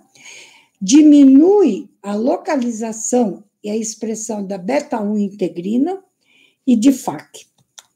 diminui a localização e a expressão da beta-1 integrina e de FAC.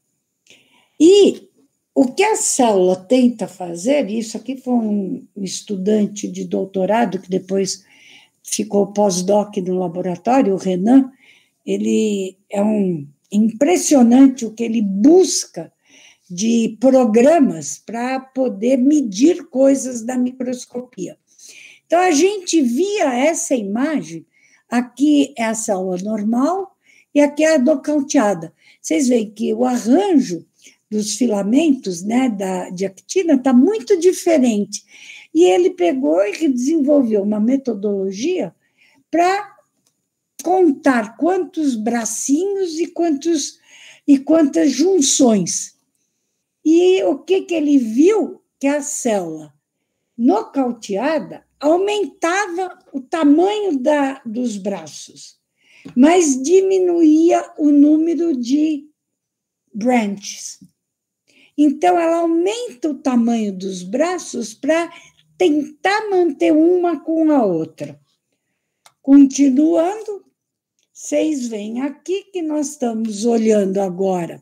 E o que a célula tenta fazer, isso aqui foi um estudante de doutorado, que depois ficou pós-doc no laboratório, o Renan, ele é impressionante o que ele busca de programas para poder medir coisas da microscopia. Então, a gente via essa imagem, aqui é a célula normal e aqui é a nocauteada. Vocês veem que o arranjo dos filamentos, né, de actina está muito diferente. E ele pegou e desenvolveu uma metodologia para contar quantos bracinhos e quantas junções. E o que ele viu? Que a célula nocauteada aumentava o tamanho dos braços, mas diminuía o número de branches. Então, ela aumenta o tamanho dos braços para tentar manter uma com a outra. Continuando, vocês veem aqui que nós estamos olhando agora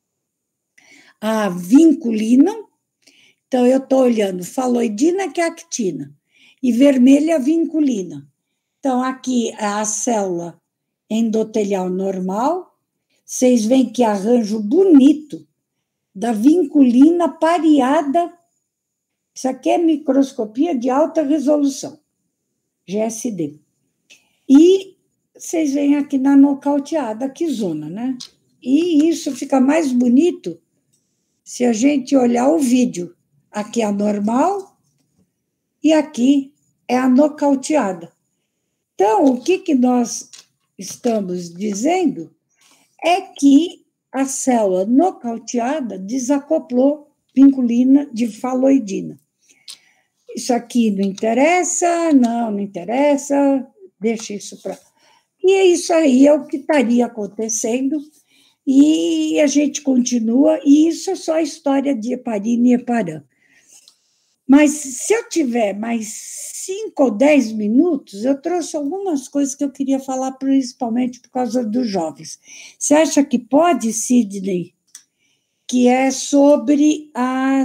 a vinculina. Então, eu estou olhando faloidina, que é a actina, e vermelha, a vinculina. Então, aqui é a célula endotelial normal. Vocês veem que arranjo bonito da vinculina pareada. Isso aqui é microscopia de alta resolução, GSD. E vocês veem aqui na nocauteada, que zona, né? E isso fica mais bonito se a gente olhar o vídeo. Aqui é a normal e aqui é a nocauteada. Então, o que nós estamos dizendo é que a célula nocauteada desacoplou vinculina de faloidina. isso aqui não interessa, não interessa, deixa isso para... E é isso aí, é o que estaria acontecendo, e a gente continua, e isso é só a história de Eparina e Eparã. Mas se eu tiver mais 5 ou 10 minutos, eu trouxe algumas coisas que eu queria falar, principalmente por causa dos jovens. Você acha que pode, Sidney? Que é sobre a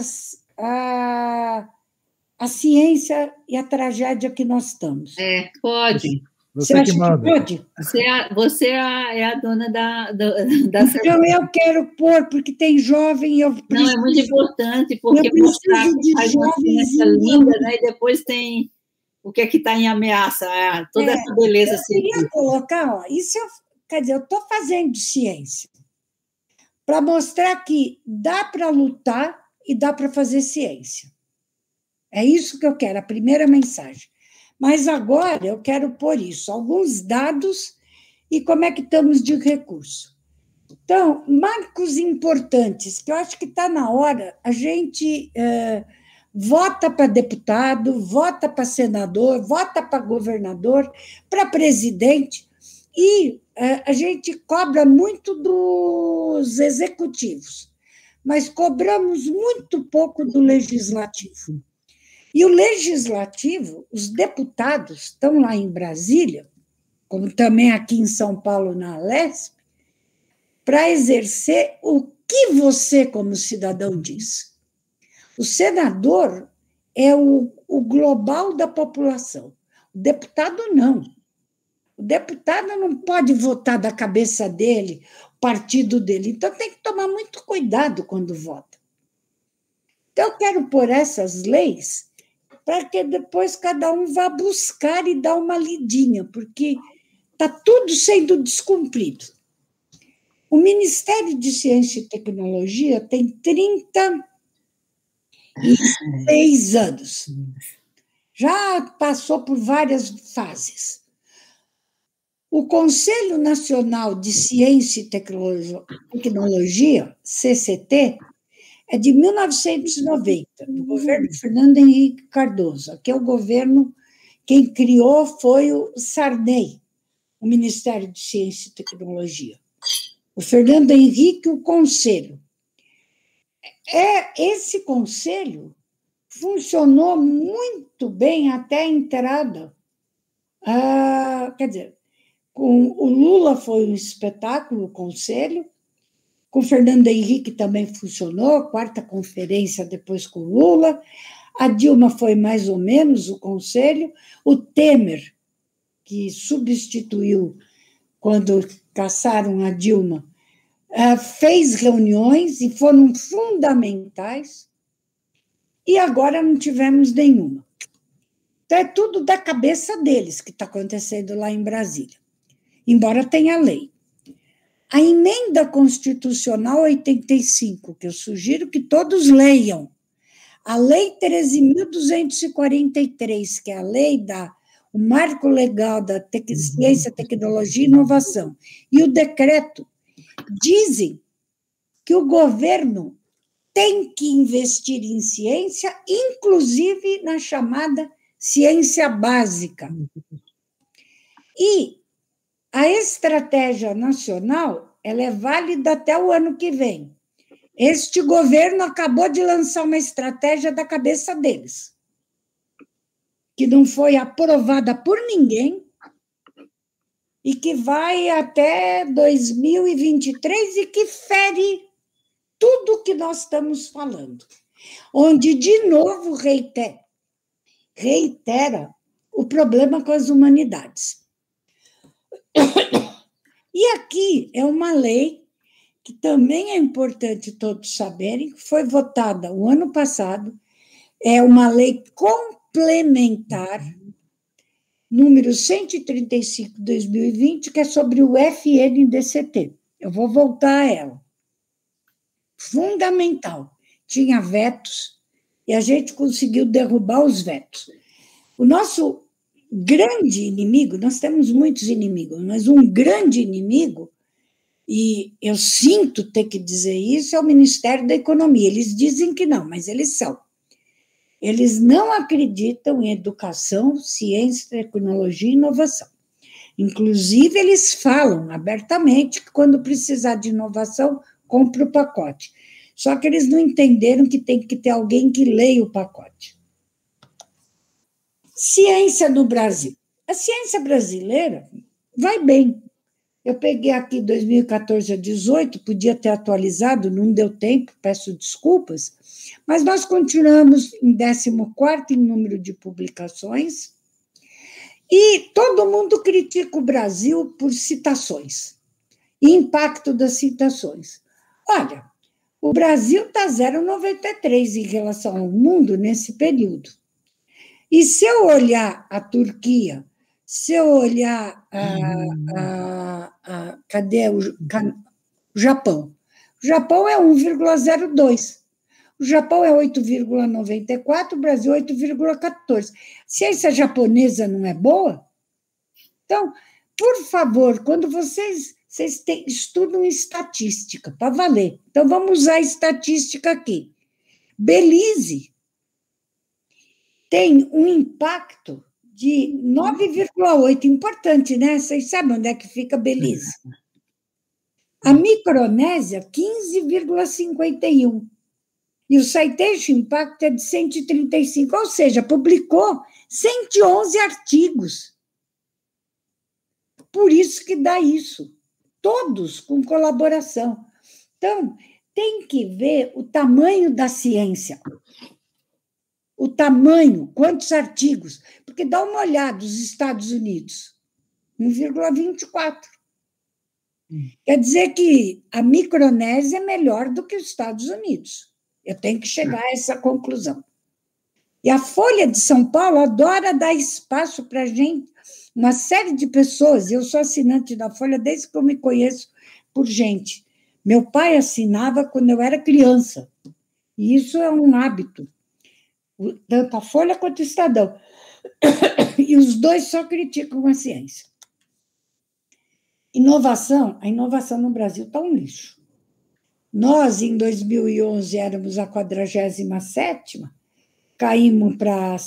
ciência e a tragédia que nós estamos. Pode. Você acha que pode? Você é a dona da Então, eu quero pôr, porque tem jovem... Não, é muito importante, porque mostrar que faz uma ciência linda, né? E depois tem o que é que está em ameaça, toda essa beleza científica. Eu queria colocar, quer dizer, eu estou fazendo ciência para mostrar que dá para lutar e dá para fazer ciência. É isso que eu quero, a primeira mensagem. Mas agora eu quero pôr isso, alguns dados e como é que estamos de recurso. Então, marcos importantes, que eu acho que está na hora, a gente vota para deputado, vota para senador, vota para governador, para presidente, e a gente cobra muito dos executivos, mas cobramos muito pouco do legislativo. E o legislativo, os deputados estão lá em Brasília, como também aqui em São Paulo, na Alesp, para exercer o que você, como cidadão, diz. O senador é o global da população. O deputado, não. O deputado não pode votar da cabeça dele, o partido dele. Então, tem que tomar muito cuidado quando vota. Então, eu quero pôr essas leis para que depois cada um vá buscar e dar uma lidinha, porque está tudo sendo descumprido. O Ministério de Ciência e Tecnologia tem 36 anos. Já passou por várias fases. O Conselho Nacional de Ciência e Tecnologia, CCT, é de 1990, do governo Fernando Henrique Cardoso. Aqui é o governo, quem criou foi o Sarney, o Ministério de Ciência e Tecnologia. O Fernando Henrique, o conselho. Esse conselho funcionou muito bem até a entrada. Quer dizer, com o Lula foi um espetáculo, o conselho. Com o Fernando Henrique também funcionou, quarta conferência depois com o Lula. A Dilma foi mais ou menos o conselho. O Temer, que substituiu quando caçaram a Dilma, fez reuniões e foram fundamentais, e agora não tivemos nenhuma. Então, é tudo da cabeça deles que está acontecendo lá em Brasília, embora tenha lei. A emenda constitucional 85, que eu sugiro que todos leiam, a Lei 13.243, que é a lei o marco legal da ciência, tecnologia e inovação, e o decreto, dizem que o governo tem que investir em ciência, inclusive na chamada ciência básica. E a estratégia nacional, ela é válida até o ano que vem. Este governo acabou de lançar uma estratégia da cabeça deles, que não foi aprovada por ninguém e que vai até 2023 e que fere tudo o que nós estamos falando, onde, de novo, reitera o problema com as humanidades. E aqui é uma lei que também é importante todos saberem, que foi votada o ano passado, é uma lei complementar, número 135 de 2020, que é sobre o FNDCT. Eu vou voltar a ela. Fundamental. Tinha vetos e a gente conseguiu derrubar os vetos. O nosso grande inimigo, nós temos muitos inimigos, mas um grande inimigo, e eu sinto ter que dizer isso, é o Ministério da Economia. Eles dizem que não, mas eles são. Eles não acreditam em educação, ciência, tecnologia e inovação. Inclusive, eles falam abertamente que quando precisar de inovação, compre o pacote. Só que eles não entenderam que tem que ter alguém que leia o pacote. Ciência no Brasil. A ciência brasileira vai bem. Eu peguei aqui 2014 a 2018, podia ter atualizado, não deu tempo, peço desculpas, mas nós continuamos em 14º em número de publicações, e todo mundo critica o Brasil por citações, e impacto das citações. Olha, o Brasil está 0,93 em relação ao mundo nesse período. E se eu olhar a Turquia, se eu olhar cadê o Japão? O Japão é 1,02. O Japão é 8,94, o Brasil 8,14. Ciência japonesa não é boa? Então, por favor, quando vocês estudam estatística, para valer. Então, vamos usar a estatística aqui. Belize tem um impacto de 9,8. Importante, né? Vocês sabem onde é que fica Belize? A Micronésia, 15,51. E o Citation Impact é de 135, ou seja, publicou 111 artigos. Por isso que dá isso. Todos com colaboração. Então, tem que ver o tamanho da ciência. O tamanho, quantos artigos. Porque dá uma olhada nos Estados Unidos, 1,24. Quer dizer que a Micronésia é melhor do que os Estados Unidos. Eu tenho que chegar a essa conclusão. E a Folha de São Paulo adora dar espaço para a gente, uma série de pessoas. Eu sou assinante da Folha desde que eu me conheço por gente. Meu pai assinava quando eu era criança. E isso é um hábito. Tanto a Folha quanto o Estadão. E os dois só criticam a ciência. Inovação, a inovação no Brasil está um lixo. Nós, em 2011, éramos a 47ª, caímos para a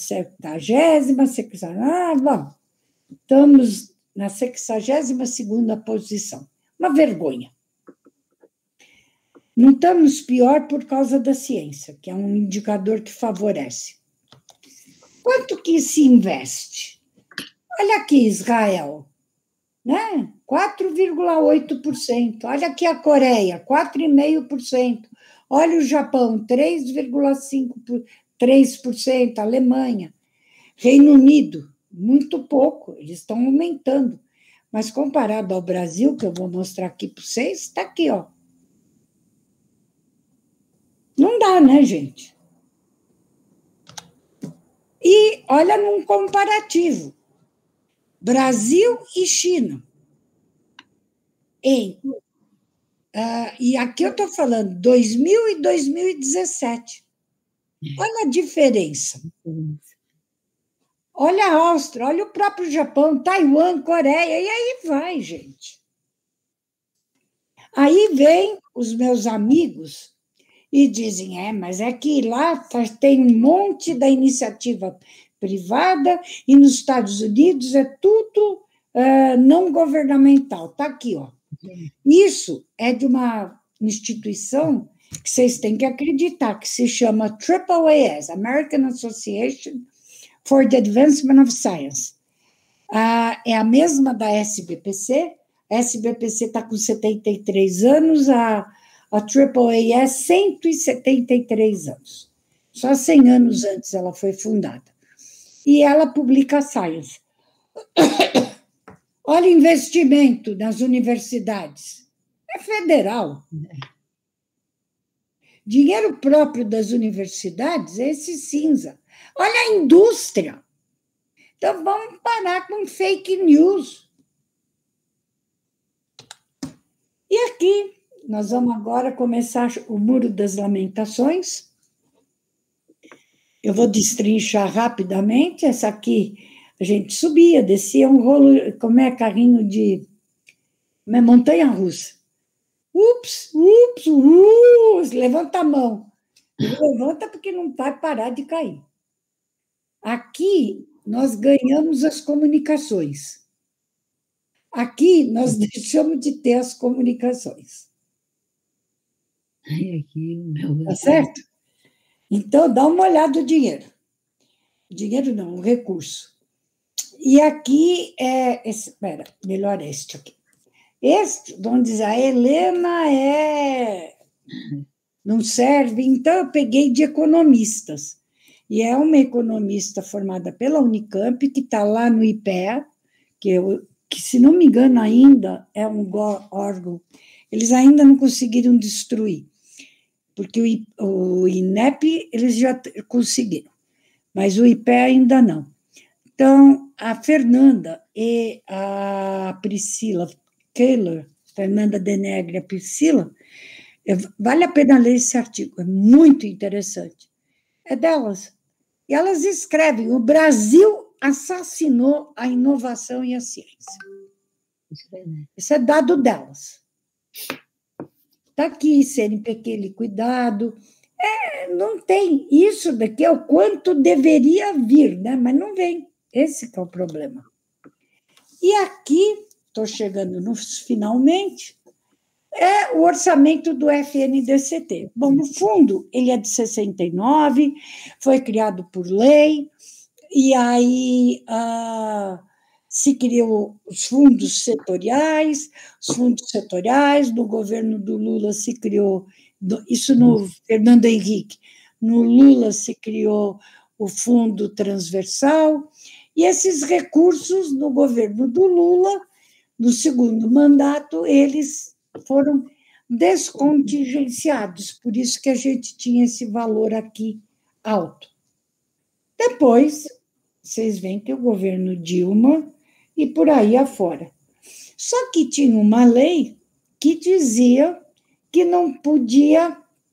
70ª, bom, estamos na 62ª posição. Uma vergonha. Não estamos pior por causa da ciência, que é um indicador que favorece. Quanto que se investe? Olha aqui, Israel, né? 4,8%. Olha aqui a Coreia, 4,5%. Olha o Japão, 3,5%. Alemanha. Reino Unido, muito pouco, eles estão aumentando. Mas comparado ao Brasil, que eu vou mostrar aqui para vocês, está aqui, ó. Não dá, né, gente? E olha num comparativo. Brasil e China. E aqui eu estou falando 2000 e 2017. Olha a diferença. Olha a Áustria, olha o próprio Japão, Taiwan, Coreia, e aí vai, gente. Aí vem os meus amigos e dizem, mas é que lá tem um monte da iniciativa privada e nos Estados Unidos é tudo não governamental. Está aqui, ó. Isso é de uma instituição que vocês têm que acreditar, que se chama AAAS, American Association for the Advancement of Science. É a mesma da SBPC. A SBPC está com 73 anos, a AAAS 173 anos. Só 100 anos antes ela foi fundada. E ela publica Science. Olha o investimento nas universidades. É federal. Dinheiro próprio das universidades é esse cinza. Olha a indústria. Então, vamos parar com fake news. E aqui, nós vamos agora começar o Muro das Lamentações. Eu vou destrinchar rapidamente. Essa aqui, a gente subia, descia um rolo, como é carrinho de montanha-russa. Ups, levanta a mão. Levanta porque não vai parar de cair. Aqui, nós ganhamos as comunicações. Aqui, nós deixamos de ter as comunicações. Aqui, Tá certo? Então, dá uma olhada no dinheiro. Dinheiro não, o recurso. E aqui espera, melhor este aqui. Este, vamos dizer, a Helena não serve, então eu peguei de economistas. E é uma economista formada pela Unicamp, que está lá no IPEA, que, se não me engano, ainda é um órgão, eles ainda não conseguiram destruir, porque o INEP eles já conseguiram, mas o IPEA ainda não. Então, a Fernanda e a Priscila Keller, Fernanda Denegre e a Priscila, vale a pena ler esse artigo, é muito interessante. É delas. E elas escrevem: o Brasil assassinou a inovação e a ciência. Isso é dado delas. Está aqui, CNPq liquidado. Não tem. Isso daqui é o quanto deveria vir, né? Mas não vem. Esse que é o problema. E aqui, estou chegando nos finalmente, é o orçamento do FNDCT. Bom, no fundo, ele é de 69, foi criado por lei, e aí se criou os fundos setoriais, no governo do Lula se criou, isso no Fernando Henrique, no Lula se criou o fundo transversal, e esses recursos no governo do Lula, no segundo mandato, eles foram descontingenciados, por isso que a gente tinha esse valor aqui alto. Depois, vocês veem que o governo Dilma e por aí afora. Só que tinha uma lei que dizia que não podia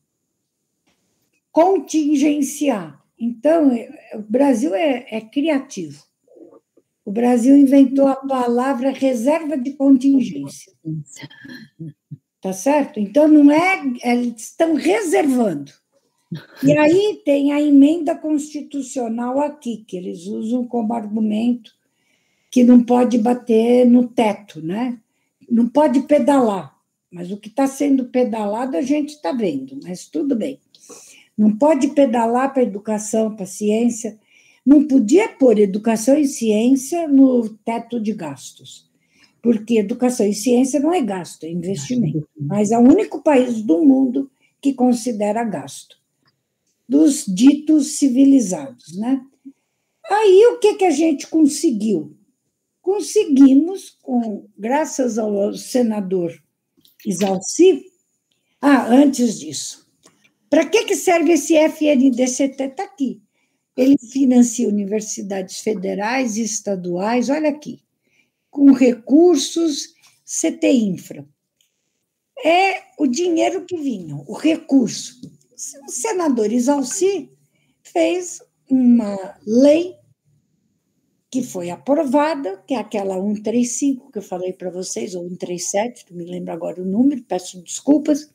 contingenciar. Então, o Brasil é criativo. O Brasil inventou a palavra reserva de contingência. Tá certo? Então, não eles estão reservando. E aí tem a emenda constitucional aqui, que eles usam como argumento que não pode bater no teto, né? Não pode pedalar, mas o que está sendo pedalado a gente está vendo, mas tudo bem. Não pode pedalar para educação, para ciência. Não podia pôr educação e ciência no teto de gastos, porque educação e ciência não é gasto, é investimento. Mas é o único país do mundo que considera gasto, dos ditos civilizados, né? Aí, o que a gente conseguiu? Conseguimos, graças ao senador Isalci. Antes disso, para que serve esse FNDCT? Está aqui. Ele financia universidades federais e estaduais, olha aqui, com recursos CT Infra. É o dinheiro que vinha, o recurso. O senador Isalci fez uma lei que foi aprovada, que é aquela 135 que eu falei para vocês, ou 137, não me lembro agora o número, peço desculpas.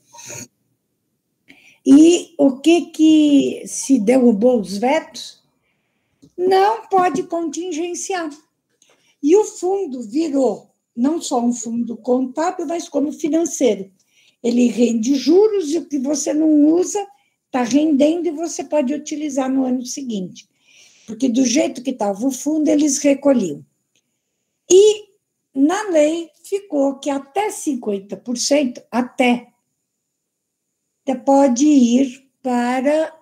E o que se derrubou os vetos? Não pode contingenciar. E o fundo virou não só um fundo contábil, mas como financeiro. Ele rende juros e o que você não usa está rendendo e você pode utilizar no ano seguinte. Porque do jeito que estava o fundo, eles recolhiam. E na lei ficou que até 50%, até pode ir para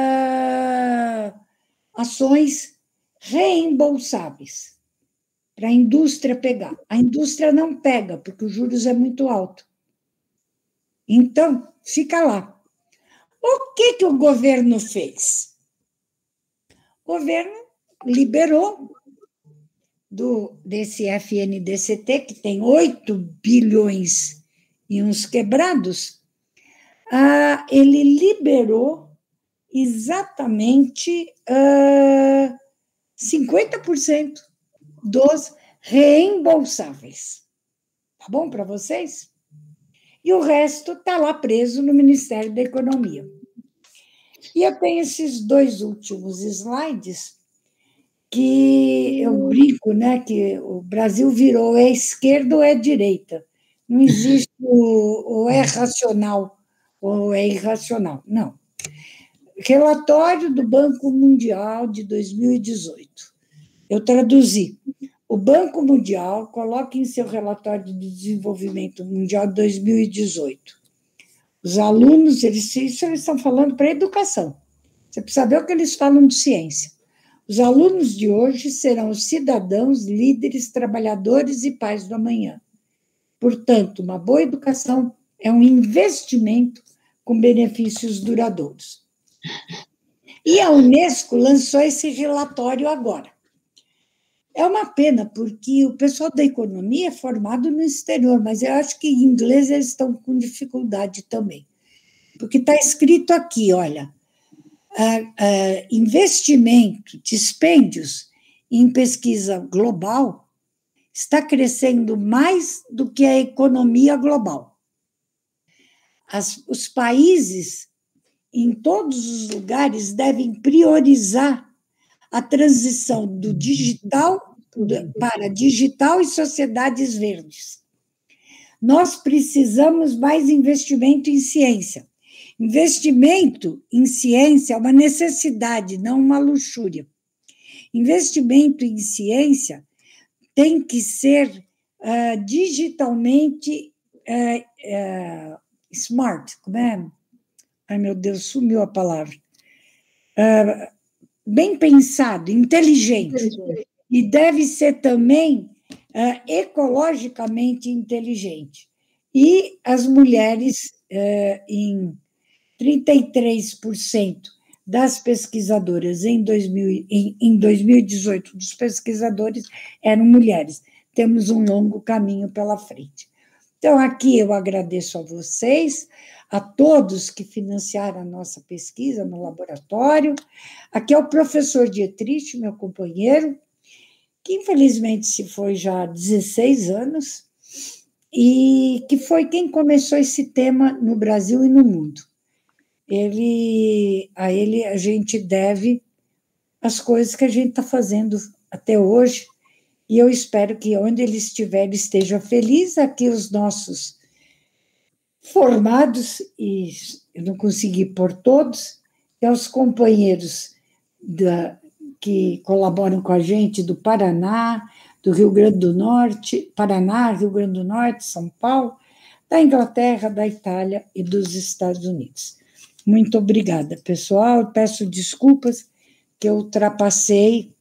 ações reembolsáveis, para a indústria pegar. A indústria não pega, porque os juros é muito alto. Então, fica lá. O que o governo fez? O governo liberou desse FNDCT, que tem 8 bilhões e uns quebrados, ele liberou exatamente 50% dos reembolsáveis. Tá bom para vocês? E o resto está lá preso no Ministério da Economia. E eu tenho esses 2 últimos slides que eu brinco, né, que o Brasil virou é esquerda ou é direita. Não existe ou é racional ou é irracional. Não. Relatório do Banco Mundial de 2018. Eu traduzi. O Banco Mundial coloca em seu relatório de desenvolvimento mundial de 2018. Os alunos, isso eles estão falando para a educação. Você precisa saber o que eles falam de ciência. Os alunos de hoje serão os cidadãos, líderes, trabalhadores e pais do amanhã. Portanto, uma boa educação é um investimento com benefícios duradouros. E a Unesco lançou esse relatório agora. É uma pena, porque o pessoal da economia é formado no exterior, mas eu acho que em inglês eles estão com dificuldade também. Porque está escrito aqui, olha, investimento, dispêndios em pesquisa global está crescendo mais do que a economia global. Os países, em todos os lugares, devem priorizar a transição do digital para digital e sociedades verdes. Nós precisamos mais investimento em ciência. Investimento em ciência é uma necessidade, não uma luxúria. Investimento em ciência tem que ser digitalmente smart. Como é? Ai, meu Deus, sumiu a palavra. Bem pensado, inteligente. E deve ser também ecologicamente inteligente. E as mulheres, em 33% das pesquisadoras em 2018, dos pesquisadores eram mulheres. Temos um longo caminho pela frente. Então, aqui eu agradeço a vocês, a todos que financiaram a nossa pesquisa no laboratório. Aqui é o professor Dietrich, meu companheiro, que infelizmente se foi já há 16 anos, e que foi quem começou esse tema no Brasil e no mundo. A ele a gente deve as coisas que a gente está fazendo até hoje, e eu espero que onde ele estiver, ele esteja feliz. Aqui os nossos formados, e eu não consegui pôr todos, e aos companheiros que colaboram com a gente do Paraná, do Rio Grande do Norte, Paraná, Rio Grande do Norte, São Paulo, da Inglaterra, da Itália e dos Estados Unidos. Muito obrigada, pessoal. Eu peço desculpas que eu ultrapassei.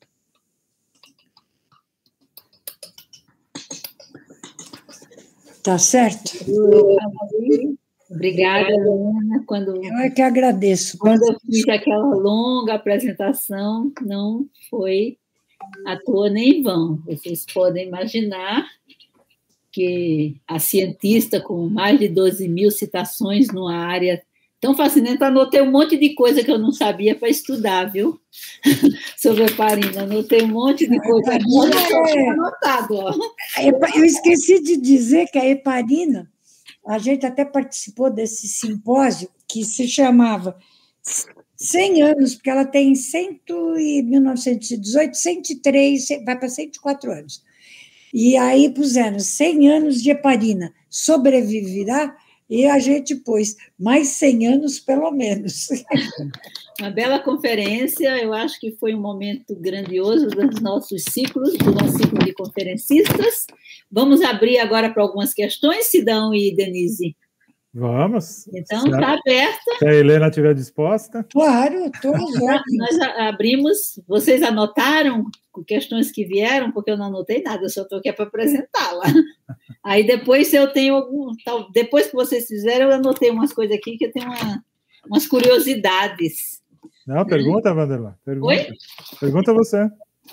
Tá certo? Obrigada, Helena. Eu é que agradeço. Quando eu fiz aquela longa apresentação, não foi à toa nem em vão. Vocês podem imaginar que a cientista, com mais de 12 mil citações numa área tão fascinante, anotei um monte de coisa que eu não sabia para estudar, viu? Sobre a heparina, anotei um monte de coisa. Anotado, ó. Eu esqueci de dizer que a heparina, a gente até participou desse simpósio que se chamava 100 anos, porque ela tem 1918, 103, vai para 104 anos. E aí puseram 100 anos de heparina, sobreviverá? E a gente pôs mais 100 anos, pelo menos. Uma bela conferência, eu acho que foi um momento grandioso dos nossos ciclos, do nosso ciclo de conferencistas. Vamos abrir agora para algumas questões, Sidão e Denise. Vamos. Então, está aberta. Se a Helena estiver disposta. Claro, todos nós abrimos. Vocês anotaram questões que vieram? Porque eu não anotei nada, eu só estou aqui para apresentá-la. Aí depois, se eu tenho algum. Depois que vocês fizeram, eu anotei umas coisas aqui que eu tenho umas curiosidades. Não, pergunta, Wanderlan. Pergunta. Oi? Pergunta você.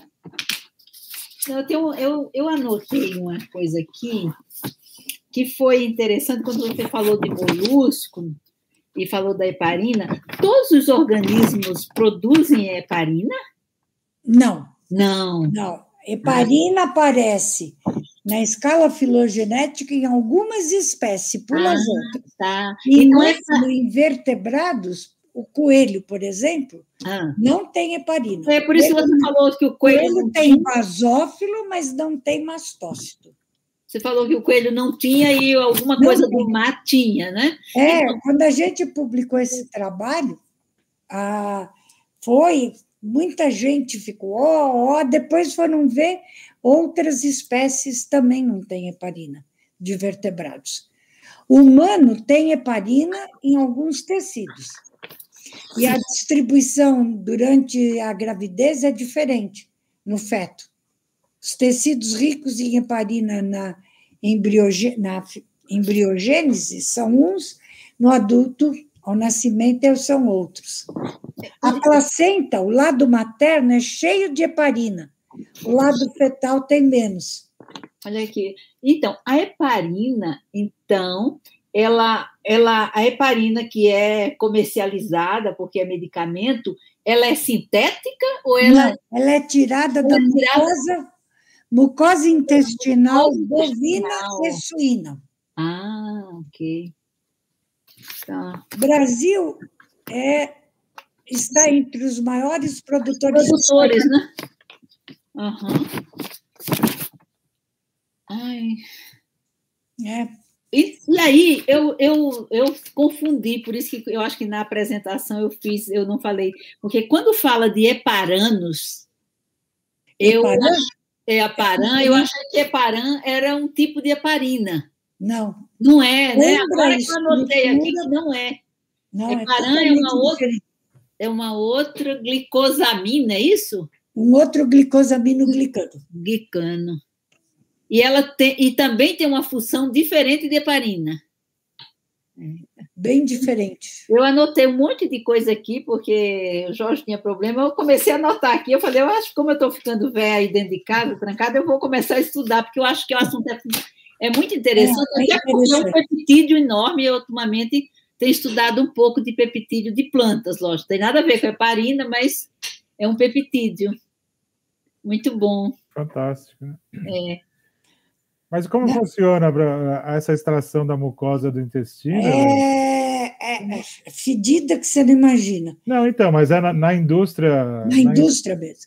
Eu anotei uma coisa aqui que foi interessante quando você falou de molusco e falou da heparina. Todos os organismos produzem heparina? Não. Não. Não. Heparina aparece na escala filogenética em algumas espécies, pelas outras. Tá. E então, em invertebrados, O coelho, por exemplo, não tem heparina. É por isso que você falou que o coelho tem basófilo, mas não tem mastócito. Você falou que o coelho não tinha e alguma coisa do mar tinha, né? Então, quando a gente publicou esse trabalho, muita gente ficou, depois foram ver, outras espécies também não têm heparina, de vertebrados. O humano tem heparina em alguns tecidos. E a distribuição durante a gravidez é diferente no feto. Os tecidos ricos em heparina na embriogênese são uns, no adulto, ao nascimento, são outros. A placenta, o lado materno, é cheio de heparina. O lado fetal tem menos. Olha aqui. Então, a heparina, a heparina que é comercializada, porque é medicamento, ela é sintética ou ela... Não, ela é tirada da mucosa intestinal bovina e suína. Ok. Tá. O Brasil está entre os maiores produtores, né? Uhum. Ai. E aí, eu confundi, por isso que eu acho que na apresentação eu não falei, porque quando fala de heparanos, eu achei que heparan era um tipo de heparina. Não. Não é, né? Agora que eu anotei aqui que não é. Heparan é uma outra glicosamina, é isso? Um outro glicosamino glicano. Glicano. E também tem uma função diferente de heparina. Bem diferente. Eu anotei um monte de coisa aqui, porque o Jorge tinha problema, eu comecei a anotar aqui, eu falei, eu acho que como eu estou ficando velha aí dentro de casa, trancada, eu vou começar a estudar, porque eu acho que o assunto é muito interessante, até porque é um peptídeo enorme, eu ultimamente tenho estudado um pouco de peptídeo de plantas, lógico, tem nada a ver com heparina, mas é um peptídeo. Muito bom. Fantástico, né? Mas como funciona essa extração da mucosa do intestino? É fedida que você não imagina. Não, então, mas é na indústria... Na indústria mesmo.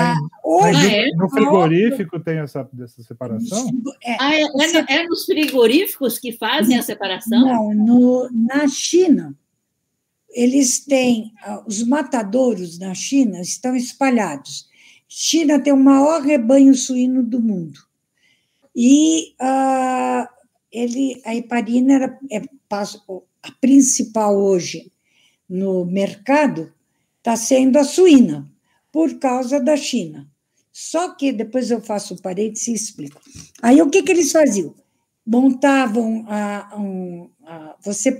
No frigorífico tem essa separação? É nos frigoríficos que fazem a separação? Não, na China, eles têm... Os matadouros na China estão espalhados. China tem o maior rebanho suíno do mundo. E a heparina a principal hoje no mercado está sendo a suína, por causa da China. Só que, depois eu faço um parênteses e explico. Aí, o que eles faziam? Montavam, você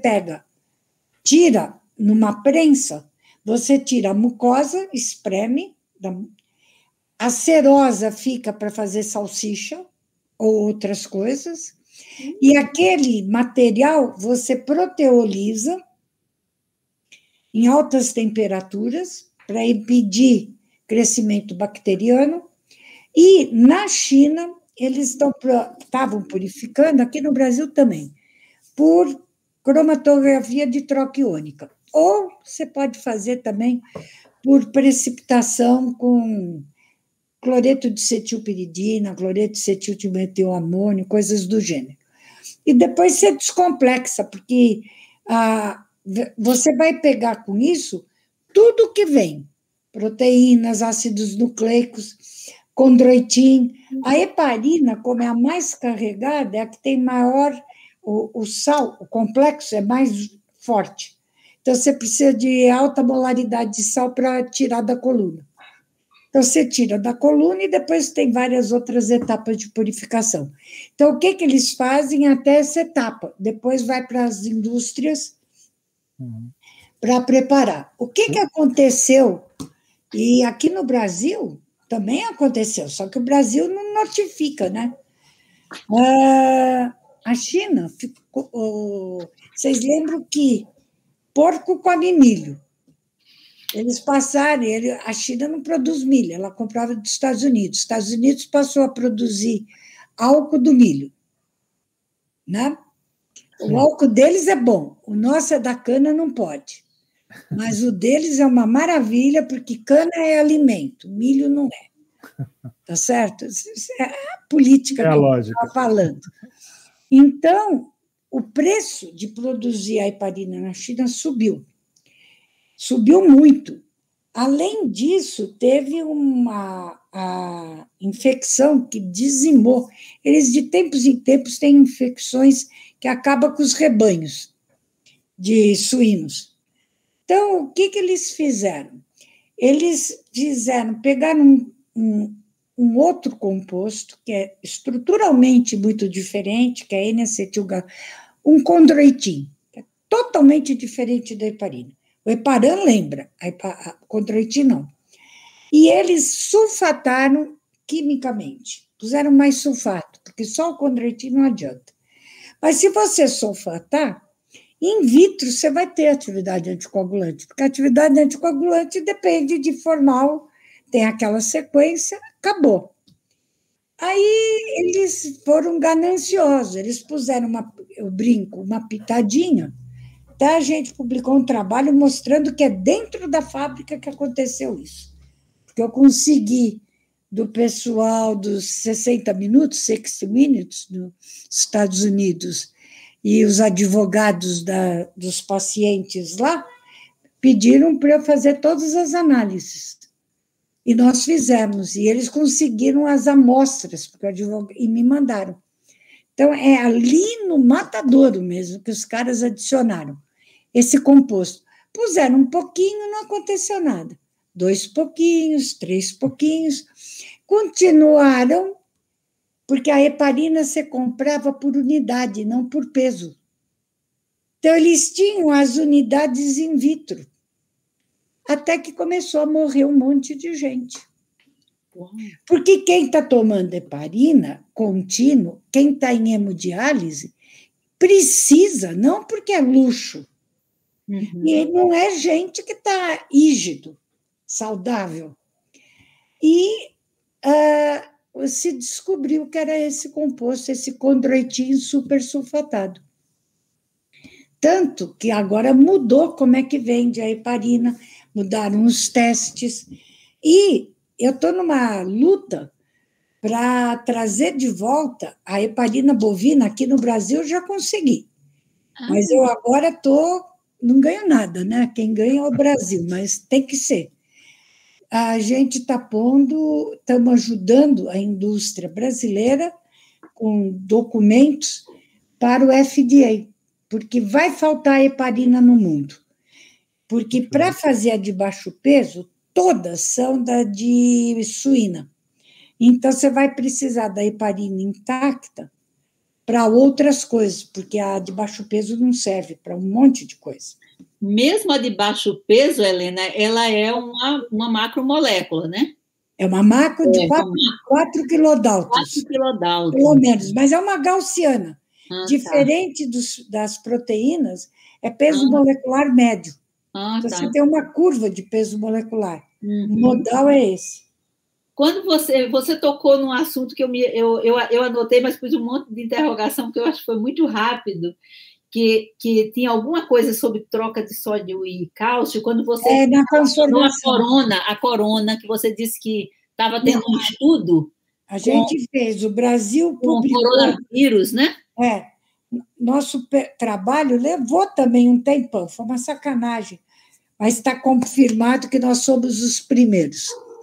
tira numa prensa, você tira a mucosa, espreme, a cerosa fica para fazer salsicha, ou outras coisas, e aquele material você proteoliza em altas temperaturas para impedir crescimento bacteriano, e na China eles estavam purificando, aqui no Brasil também, por cromatografia de troca iônica, ou você pode fazer também por precipitação com cloreto de cetilpiridina, cloreto de cetilmetilamônio, coisas do gênero. E depois você descomplexa, porque você vai pegar com isso tudo que vem, proteínas, ácidos nucleicos, condroitin. A heparina, como é a mais carregada, é a que tem maior, o sal, o complexo é mais forte. Então, você precisa de alta molaridade de sal para tirar da coluna. Então, você tira da coluna e depois tem várias outras etapas de purificação. Então, o que eles fazem até essa etapa? Depois vai para as indústrias para preparar. O que aconteceu? E aqui no Brasil também aconteceu, só que o Brasil não notifica, né? A China, vocês lembram que porco come milho. Eles passaram, a China não produz milho, ela comprava dos Estados Unidos. Os Estados Unidos passou a produzir álcool do milho, né? O álcool deles é bom, o nosso é da cana, não pode. Mas o deles é uma maravilha, porque cana é alimento, milho não é. Tá certo? Isso é a política É a que eu lógica. estava falando. Então, o preço de produzir a heparina na China subiu. Subiu muito. Além disso, teve a infecção que dizimou. Eles, de tempos em tempos, têm infecções que acabam com os rebanhos de suínos. Então, o que eles fizeram? Eles pegaram um outro composto, que é estruturalmente muito diferente, que é N-acetilgal, um condroitin, que é totalmente diferente da heparina. O heparan lembra, a condroitin não. E eles sulfataram quimicamente, puseram mais sulfato, porque só o condroitin não adianta. Mas se você sulfatar, in vitro você vai ter atividade anticoagulante, porque a atividade anticoagulante depende de formal, tem aquela sequência, acabou. Aí eles foram gananciosos, eles puseram eu brinco, uma pitadinha. Até a gente publicou um trabalho mostrando que é dentro da fábrica que aconteceu isso. Porque eu consegui, do pessoal dos 60 minutos, 60 Minutes, nos Estados Unidos, e os advogados dos pacientes lá, pediram para eu fazer todas as análises. E nós fizemos, e eles conseguiram as amostras, e me mandaram. Então, é ali no matadouro mesmo que os caras adicionaram esse composto. Puseram um pouquinho, não aconteceu nada. 2 pouquinhos, 3 pouquinhos. Continuaram, porque a heparina você comprava por unidade, não por peso. Então, eles tinham as unidades in vitro. Até que começou a morrer um monte de gente. Porque quem está tomando heparina contínuo, quem está em hemodiálise, precisa, não porque é luxo. Uhum. E não é gente que está rígido, saudável. E se descobriu que era esse composto, esse condroitin supersulfatado. Tanto que agora mudou como é que vende a heparina, mudaram os testes. E eu estou numa luta para trazer de volta a heparina bovina. Aqui no Brasil eu já consegui. Mas eu agora não ganho nada, né? Quem ganha é o Brasil, mas tem que ser. A gente está estamos ajudando a indústria brasileira com documentos para o FDA, porque vai faltar heparina no mundo. Porque para fazer a de baixo peso, todas são da de suína. Então, você vai precisar da heparina intacta para outras coisas, porque a de baixo peso não serve para um monte de coisa. Mesmo a de baixo peso, Helena, ela é uma macromolécula, né? É uma macro de 4 quilodaltons. 4 quilodaltons. Pelo menos, mas é uma gaussiana. Diferente das proteínas, é peso molecular médio. Você tem uma curva de peso molecular. O modal é esse. Quando você tocou num assunto que eu anotei, mas pus um monte de interrogação, que eu acho que foi muito rápido, que tinha alguma coisa sobre troca de sódio e cálcio, quando você na transformação. a corona, que você disse que estava tendo um estudo. A gente fez, o Brasil publicou. Com coronavírus, né? Nosso trabalho levou também um tempão, foi uma sacanagem, mas está confirmado que nós somos os primeiros.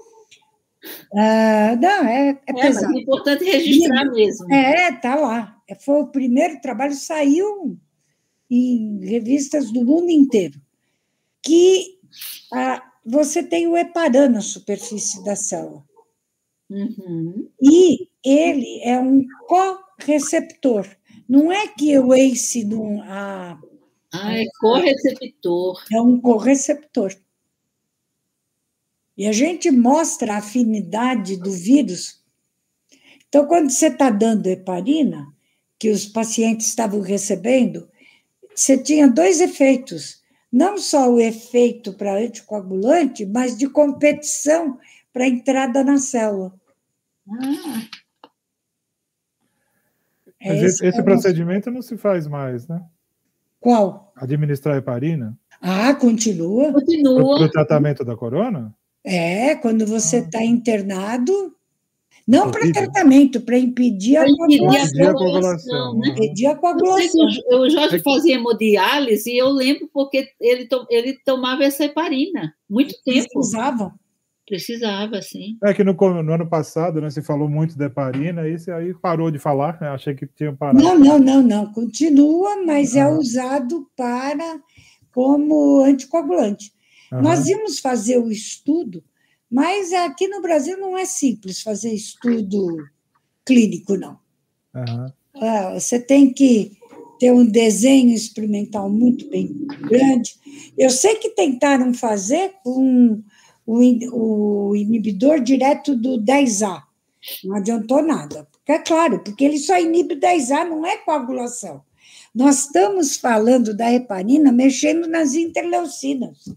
Não, é pesado. Mas é importante registrar mesmo. Está lá. Foi o primeiro trabalho, saiu em revistas do mundo inteiro, que você tem o heparan na superfície da célula. Uhum. E ele é um correceptor. Não é que o ACE não... é correceptor. É um correceptor. E a gente mostra a afinidade do vírus. Então, quando você está dando heparina, que os pacientes estavam recebendo, você tinha 2 efeitos. Não só o efeito para anticoagulante, mas de competição para entrada na célula. Mas esse procedimento não se faz mais, né? Qual? Administrar heparina? Continua. Continua. Para o tratamento da corona? Quando você está internado, não para Covid. tratamento, para impedir a coagulação. Né? Impedir a coagulação. O Jorge fazia hemodiálise e eu lembro porque ele tomava essa heparina muito tempo. Precisava, sim. É que no ano passado, né, se falou muito da heparina, e aí parou de falar, né? Achei que tinha parado. Não. Continua, mas é usado como anticoagulante. Nós íamos fazer o estudo, mas aqui no Brasil não é simples fazer estudo clínico, não. Você tem que ter um desenho experimental muito bem grande. Eu sei que tentaram fazer com o inibidor direto do 10A. Não adiantou nada. É claro, porque ele só inibe 10A, não é coagulação. Nós estamos falando da heparina mexendo nas interleucinas.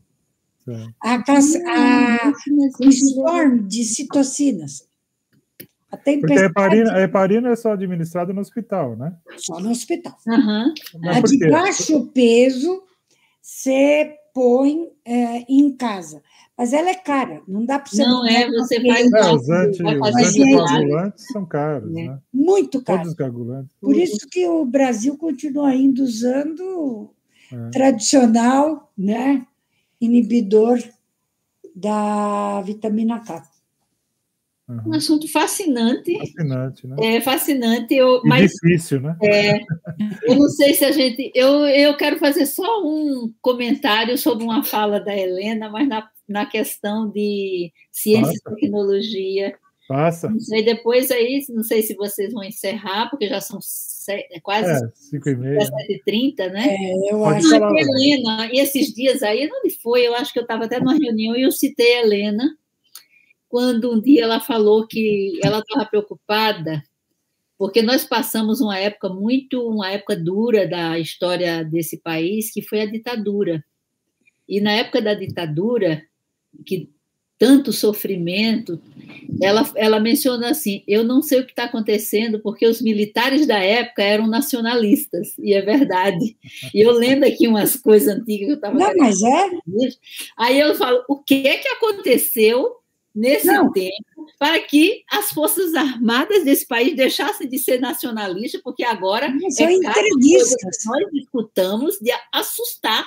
O storm de citocinas. Porque a heparina é só administrada no hospital, né? Só no hospital. Uhum. A de baixo peso você põe em casa. Mas ela é cara, não dá para você... Não você faz... Os anticoagulantes são caros, né? Muito caros. Todos os coagulantes. Por isso que o Brasil continua ainda usando tradicional, né? Inibidor da vitamina K. Um assunto fascinante. Fascinante, né? Fascinante. Mas difícil, né? Eu não sei se a gente... Eu quero fazer só um comentário sobre uma fala da Helena, mas na questão de ciência e tecnologia. Passa. Não sei, depois aí, não sei se vocês vão encerrar, porque já são quase 7h30, né? Eu acho. Helena, e esses dias aí, onde foi? Eu acho que eu estava até numa reunião e eu citei a Helena, quando um dia ela falou que ela estava preocupada, porque nós passamos uma época dura da história desse país, que foi a ditadura. E na época da ditadura, que tanto sofrimento, ela menciona assim, eu não sei o que está acontecendo, porque os militares da época eram nacionalistas, e é verdade. E eu lembro aqui umas coisas antigas que eu estava... Não, mas Aí eu falo, o que é que aconteceu nesse tempo para que as Forças Armadas desse país deixassem de ser nacionalistas, porque agora são entreguistas. Nós escutamos de assustar.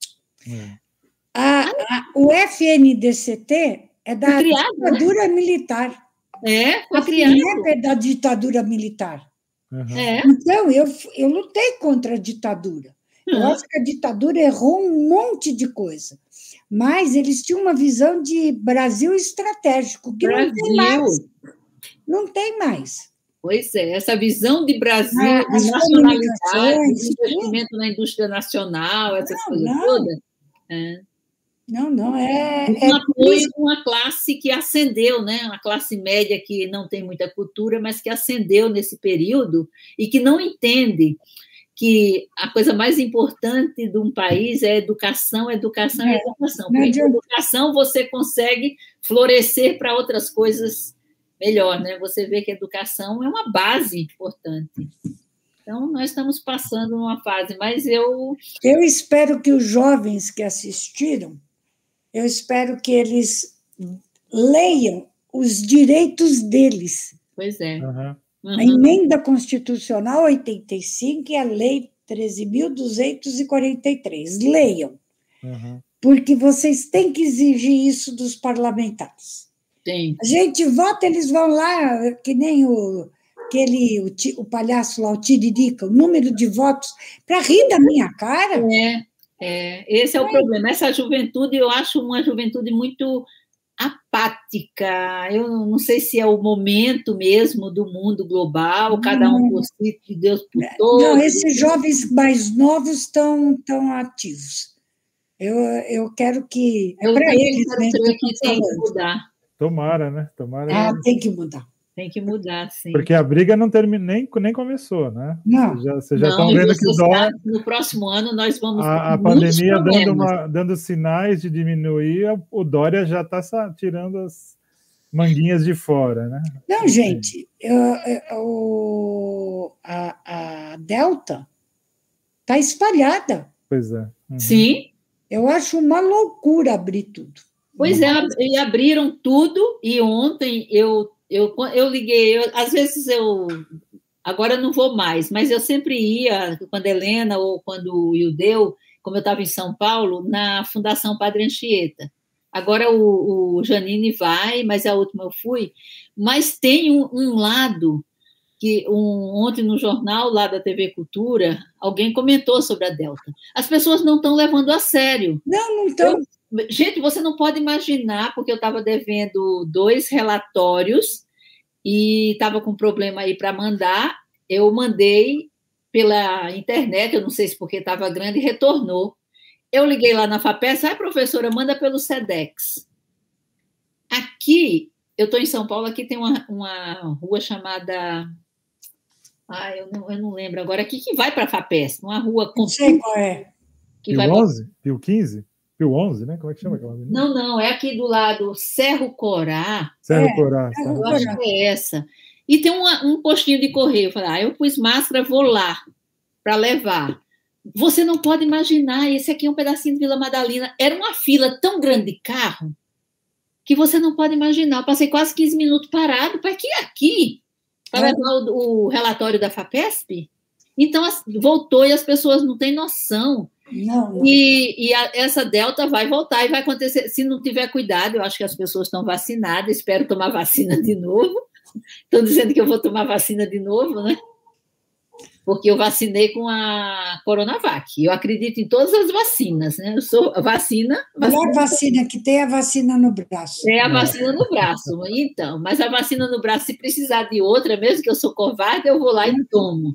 O FNDCT é da ditadura militar. Foi criado. É da ditadura militar. Uhum. Então, eu lutei contra a ditadura. Eu acho que a ditadura errou um monte de coisa. Mas eles tinham uma visão de Brasil estratégico, que não tem mais. Não tem mais. Pois é, essa visão de Brasil, de nacionalidade, de investimento na indústria nacional, essas coisas todas. Não, apoio de uma classe que ascendeu, né? Uma classe média que não tem muita cultura, mas que ascendeu nesse período e que não entende que a coisa mais importante de um país é educação. Porque com educação você consegue florescer para outras coisas melhor, né? Você vê que a educação é uma base importante. Então, nós estamos passando uma fase, mas eu espero que os jovens que assistiram, eu espero que eles leiam os direitos deles. Pois é. A Emenda Constitucional 85 e a Lei 13.243. Leiam. Porque vocês têm que exigir isso dos parlamentares. Tem. A gente vota, eles vão lá, que nem o palhaço lá, o Tiririca, o número de votos, para rir da minha cara. Esse é o problema. Essa juventude, eu acho uma juventude muito apática. Eu não sei se é o momento mesmo do mundo global, cada um por si, de Deus por todos. Não, esses jovens mais novos estão ativos. Eu quero que... É para eles mesmo que tem que mudar. Tomara, né? Tem que mudar. Tem que mudar, sim. Porque a briga não nem começou, né? Não. Vocês já estão vendo que no próximo ano nós vamos ter a pandemia dando sinais de diminuir, o Dória já está tirando as manguinhas de fora, né? Não, gente, a Delta está espalhada. Pois é. Sim. Eu acho uma loucura abrir tudo. Pois é, e abriram tudo, e ontem eu liguei, às vezes agora eu não vou mais, mas eu sempre ia, quando a Helena ou quando o Ildeu, como eu estava em São Paulo, na Fundação Padre Anchieta. Agora o Janine vai, mas a última eu fui. Mas tem um lado que ontem no jornal lá da TV Cultura, alguém comentou sobre a Delta. As pessoas não estão levando a sério. Não estão. Gente, você não pode imaginar, porque eu estava devendo 2 relatórios e estava com problema aí para mandar. Eu mandei pela internet, eu não sei se porque estava grande, e retornou. Eu liguei lá na FAPESP, professora, manda pelo SEDEX. Aqui, eu estou em São Paulo, aqui tem uma rua chamada... eu não lembro agora. Aqui que vai para a FAPESP, uma rua... Não sei qual é. Pio 11? Pio 15? Pio 11, né? Como é que chama aquela menina? Não, é aqui do lado Cerro Corá. Cerro Corá. Eu acho que é essa. E tem um postinho de correio. Eu falei, eu pus máscara, vou lá para levar. Você não pode imaginar, esse aqui é um pedacinho de Vila Madalena. Era uma fila tão grande de carro que você não pode imaginar. Eu passei quase 15 minutos parado para aqui para levar o relatório da FAPESP. Então, voltou e as pessoas não têm noção. Não. E essa Delta vai voltar e vai acontecer. Se não tiver cuidado, eu acho que as pessoas estão vacinadas, espero tomar vacina de novo. Estão dizendo que eu vou tomar vacina de novo, né? Porque eu vacinei com a Coronavac. Eu acredito em todas as vacinas, né? Eu sou vacina. A melhor vacina que tem é a vacina no braço. É a vacina no braço. Então, mas a vacina no braço, se precisar de outra, mesmo que eu sou covarde, eu vou lá e tomo.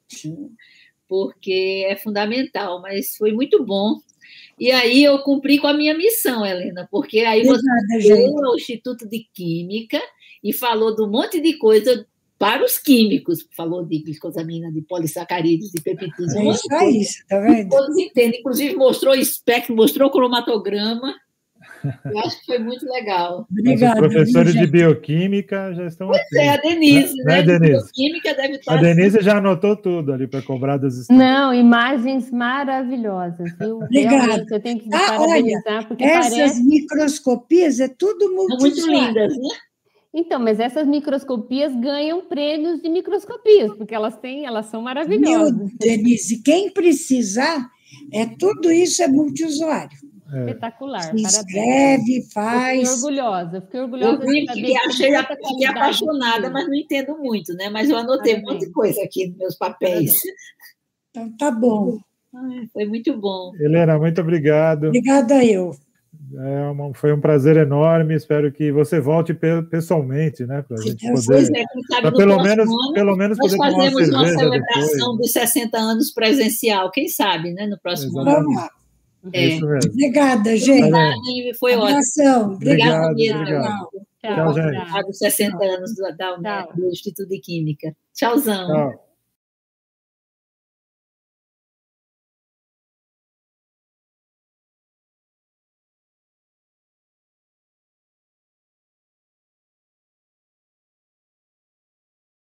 Porque é fundamental, mas foi muito bom. E aí eu cumpri com a minha missão, Helena, porque aí você veio ao Instituto de Química e falou de um monte de coisa para os químicos. Falou de glicosamina, de polissacarídeos, de peptídeos. É isso aí, tá vendo? Todos entendem. Inclusive mostrou espectro, mostrou cromatograma. Eu acho que foi muito legal. Obrigada. Os professores de bioquímica já estão aqui. Pois é, a Denise, né? Denise? Bioquímica deve estar... A Denise já anotou tudo ali para cobrar das histórias. Não, imagens maravilhosas, viu? Obrigada. Realmente, eu tenho que parabenizar, olha, porque essas microscopias é tudo muito lindas, né? Então, mas essas microscopias ganham prêmios de microscopias, porque elas são maravilhosas. Meu, Denise, quem precisar, tudo isso é multiusuário. Espetacular. Se inscreve, faz. Fiquei orgulhosa. Eu vi fiquei apaixonada, mas não entendo muito, né? Mas eu anotei um monte de coisa aqui nos meus papéis. Então, tá bom. Foi muito bom. Helena, muito obrigado. Obrigada eu. Foi um prazer enorme. Espero que você volte pessoalmente, né? Para a gente poder. Pelo menos nós poder tomar uma fazemos uma cerveja celebração depois. dos 60 anos presencial. Quem sabe, né? No próximo ano. Vamos lá. Isso mesmo. Obrigada, gente. Obrigada, foi ótimo. Obrigada mesmo. Tchau, gente. Dos 60 anos do Instituto de Química. Tchauzão. Tchau.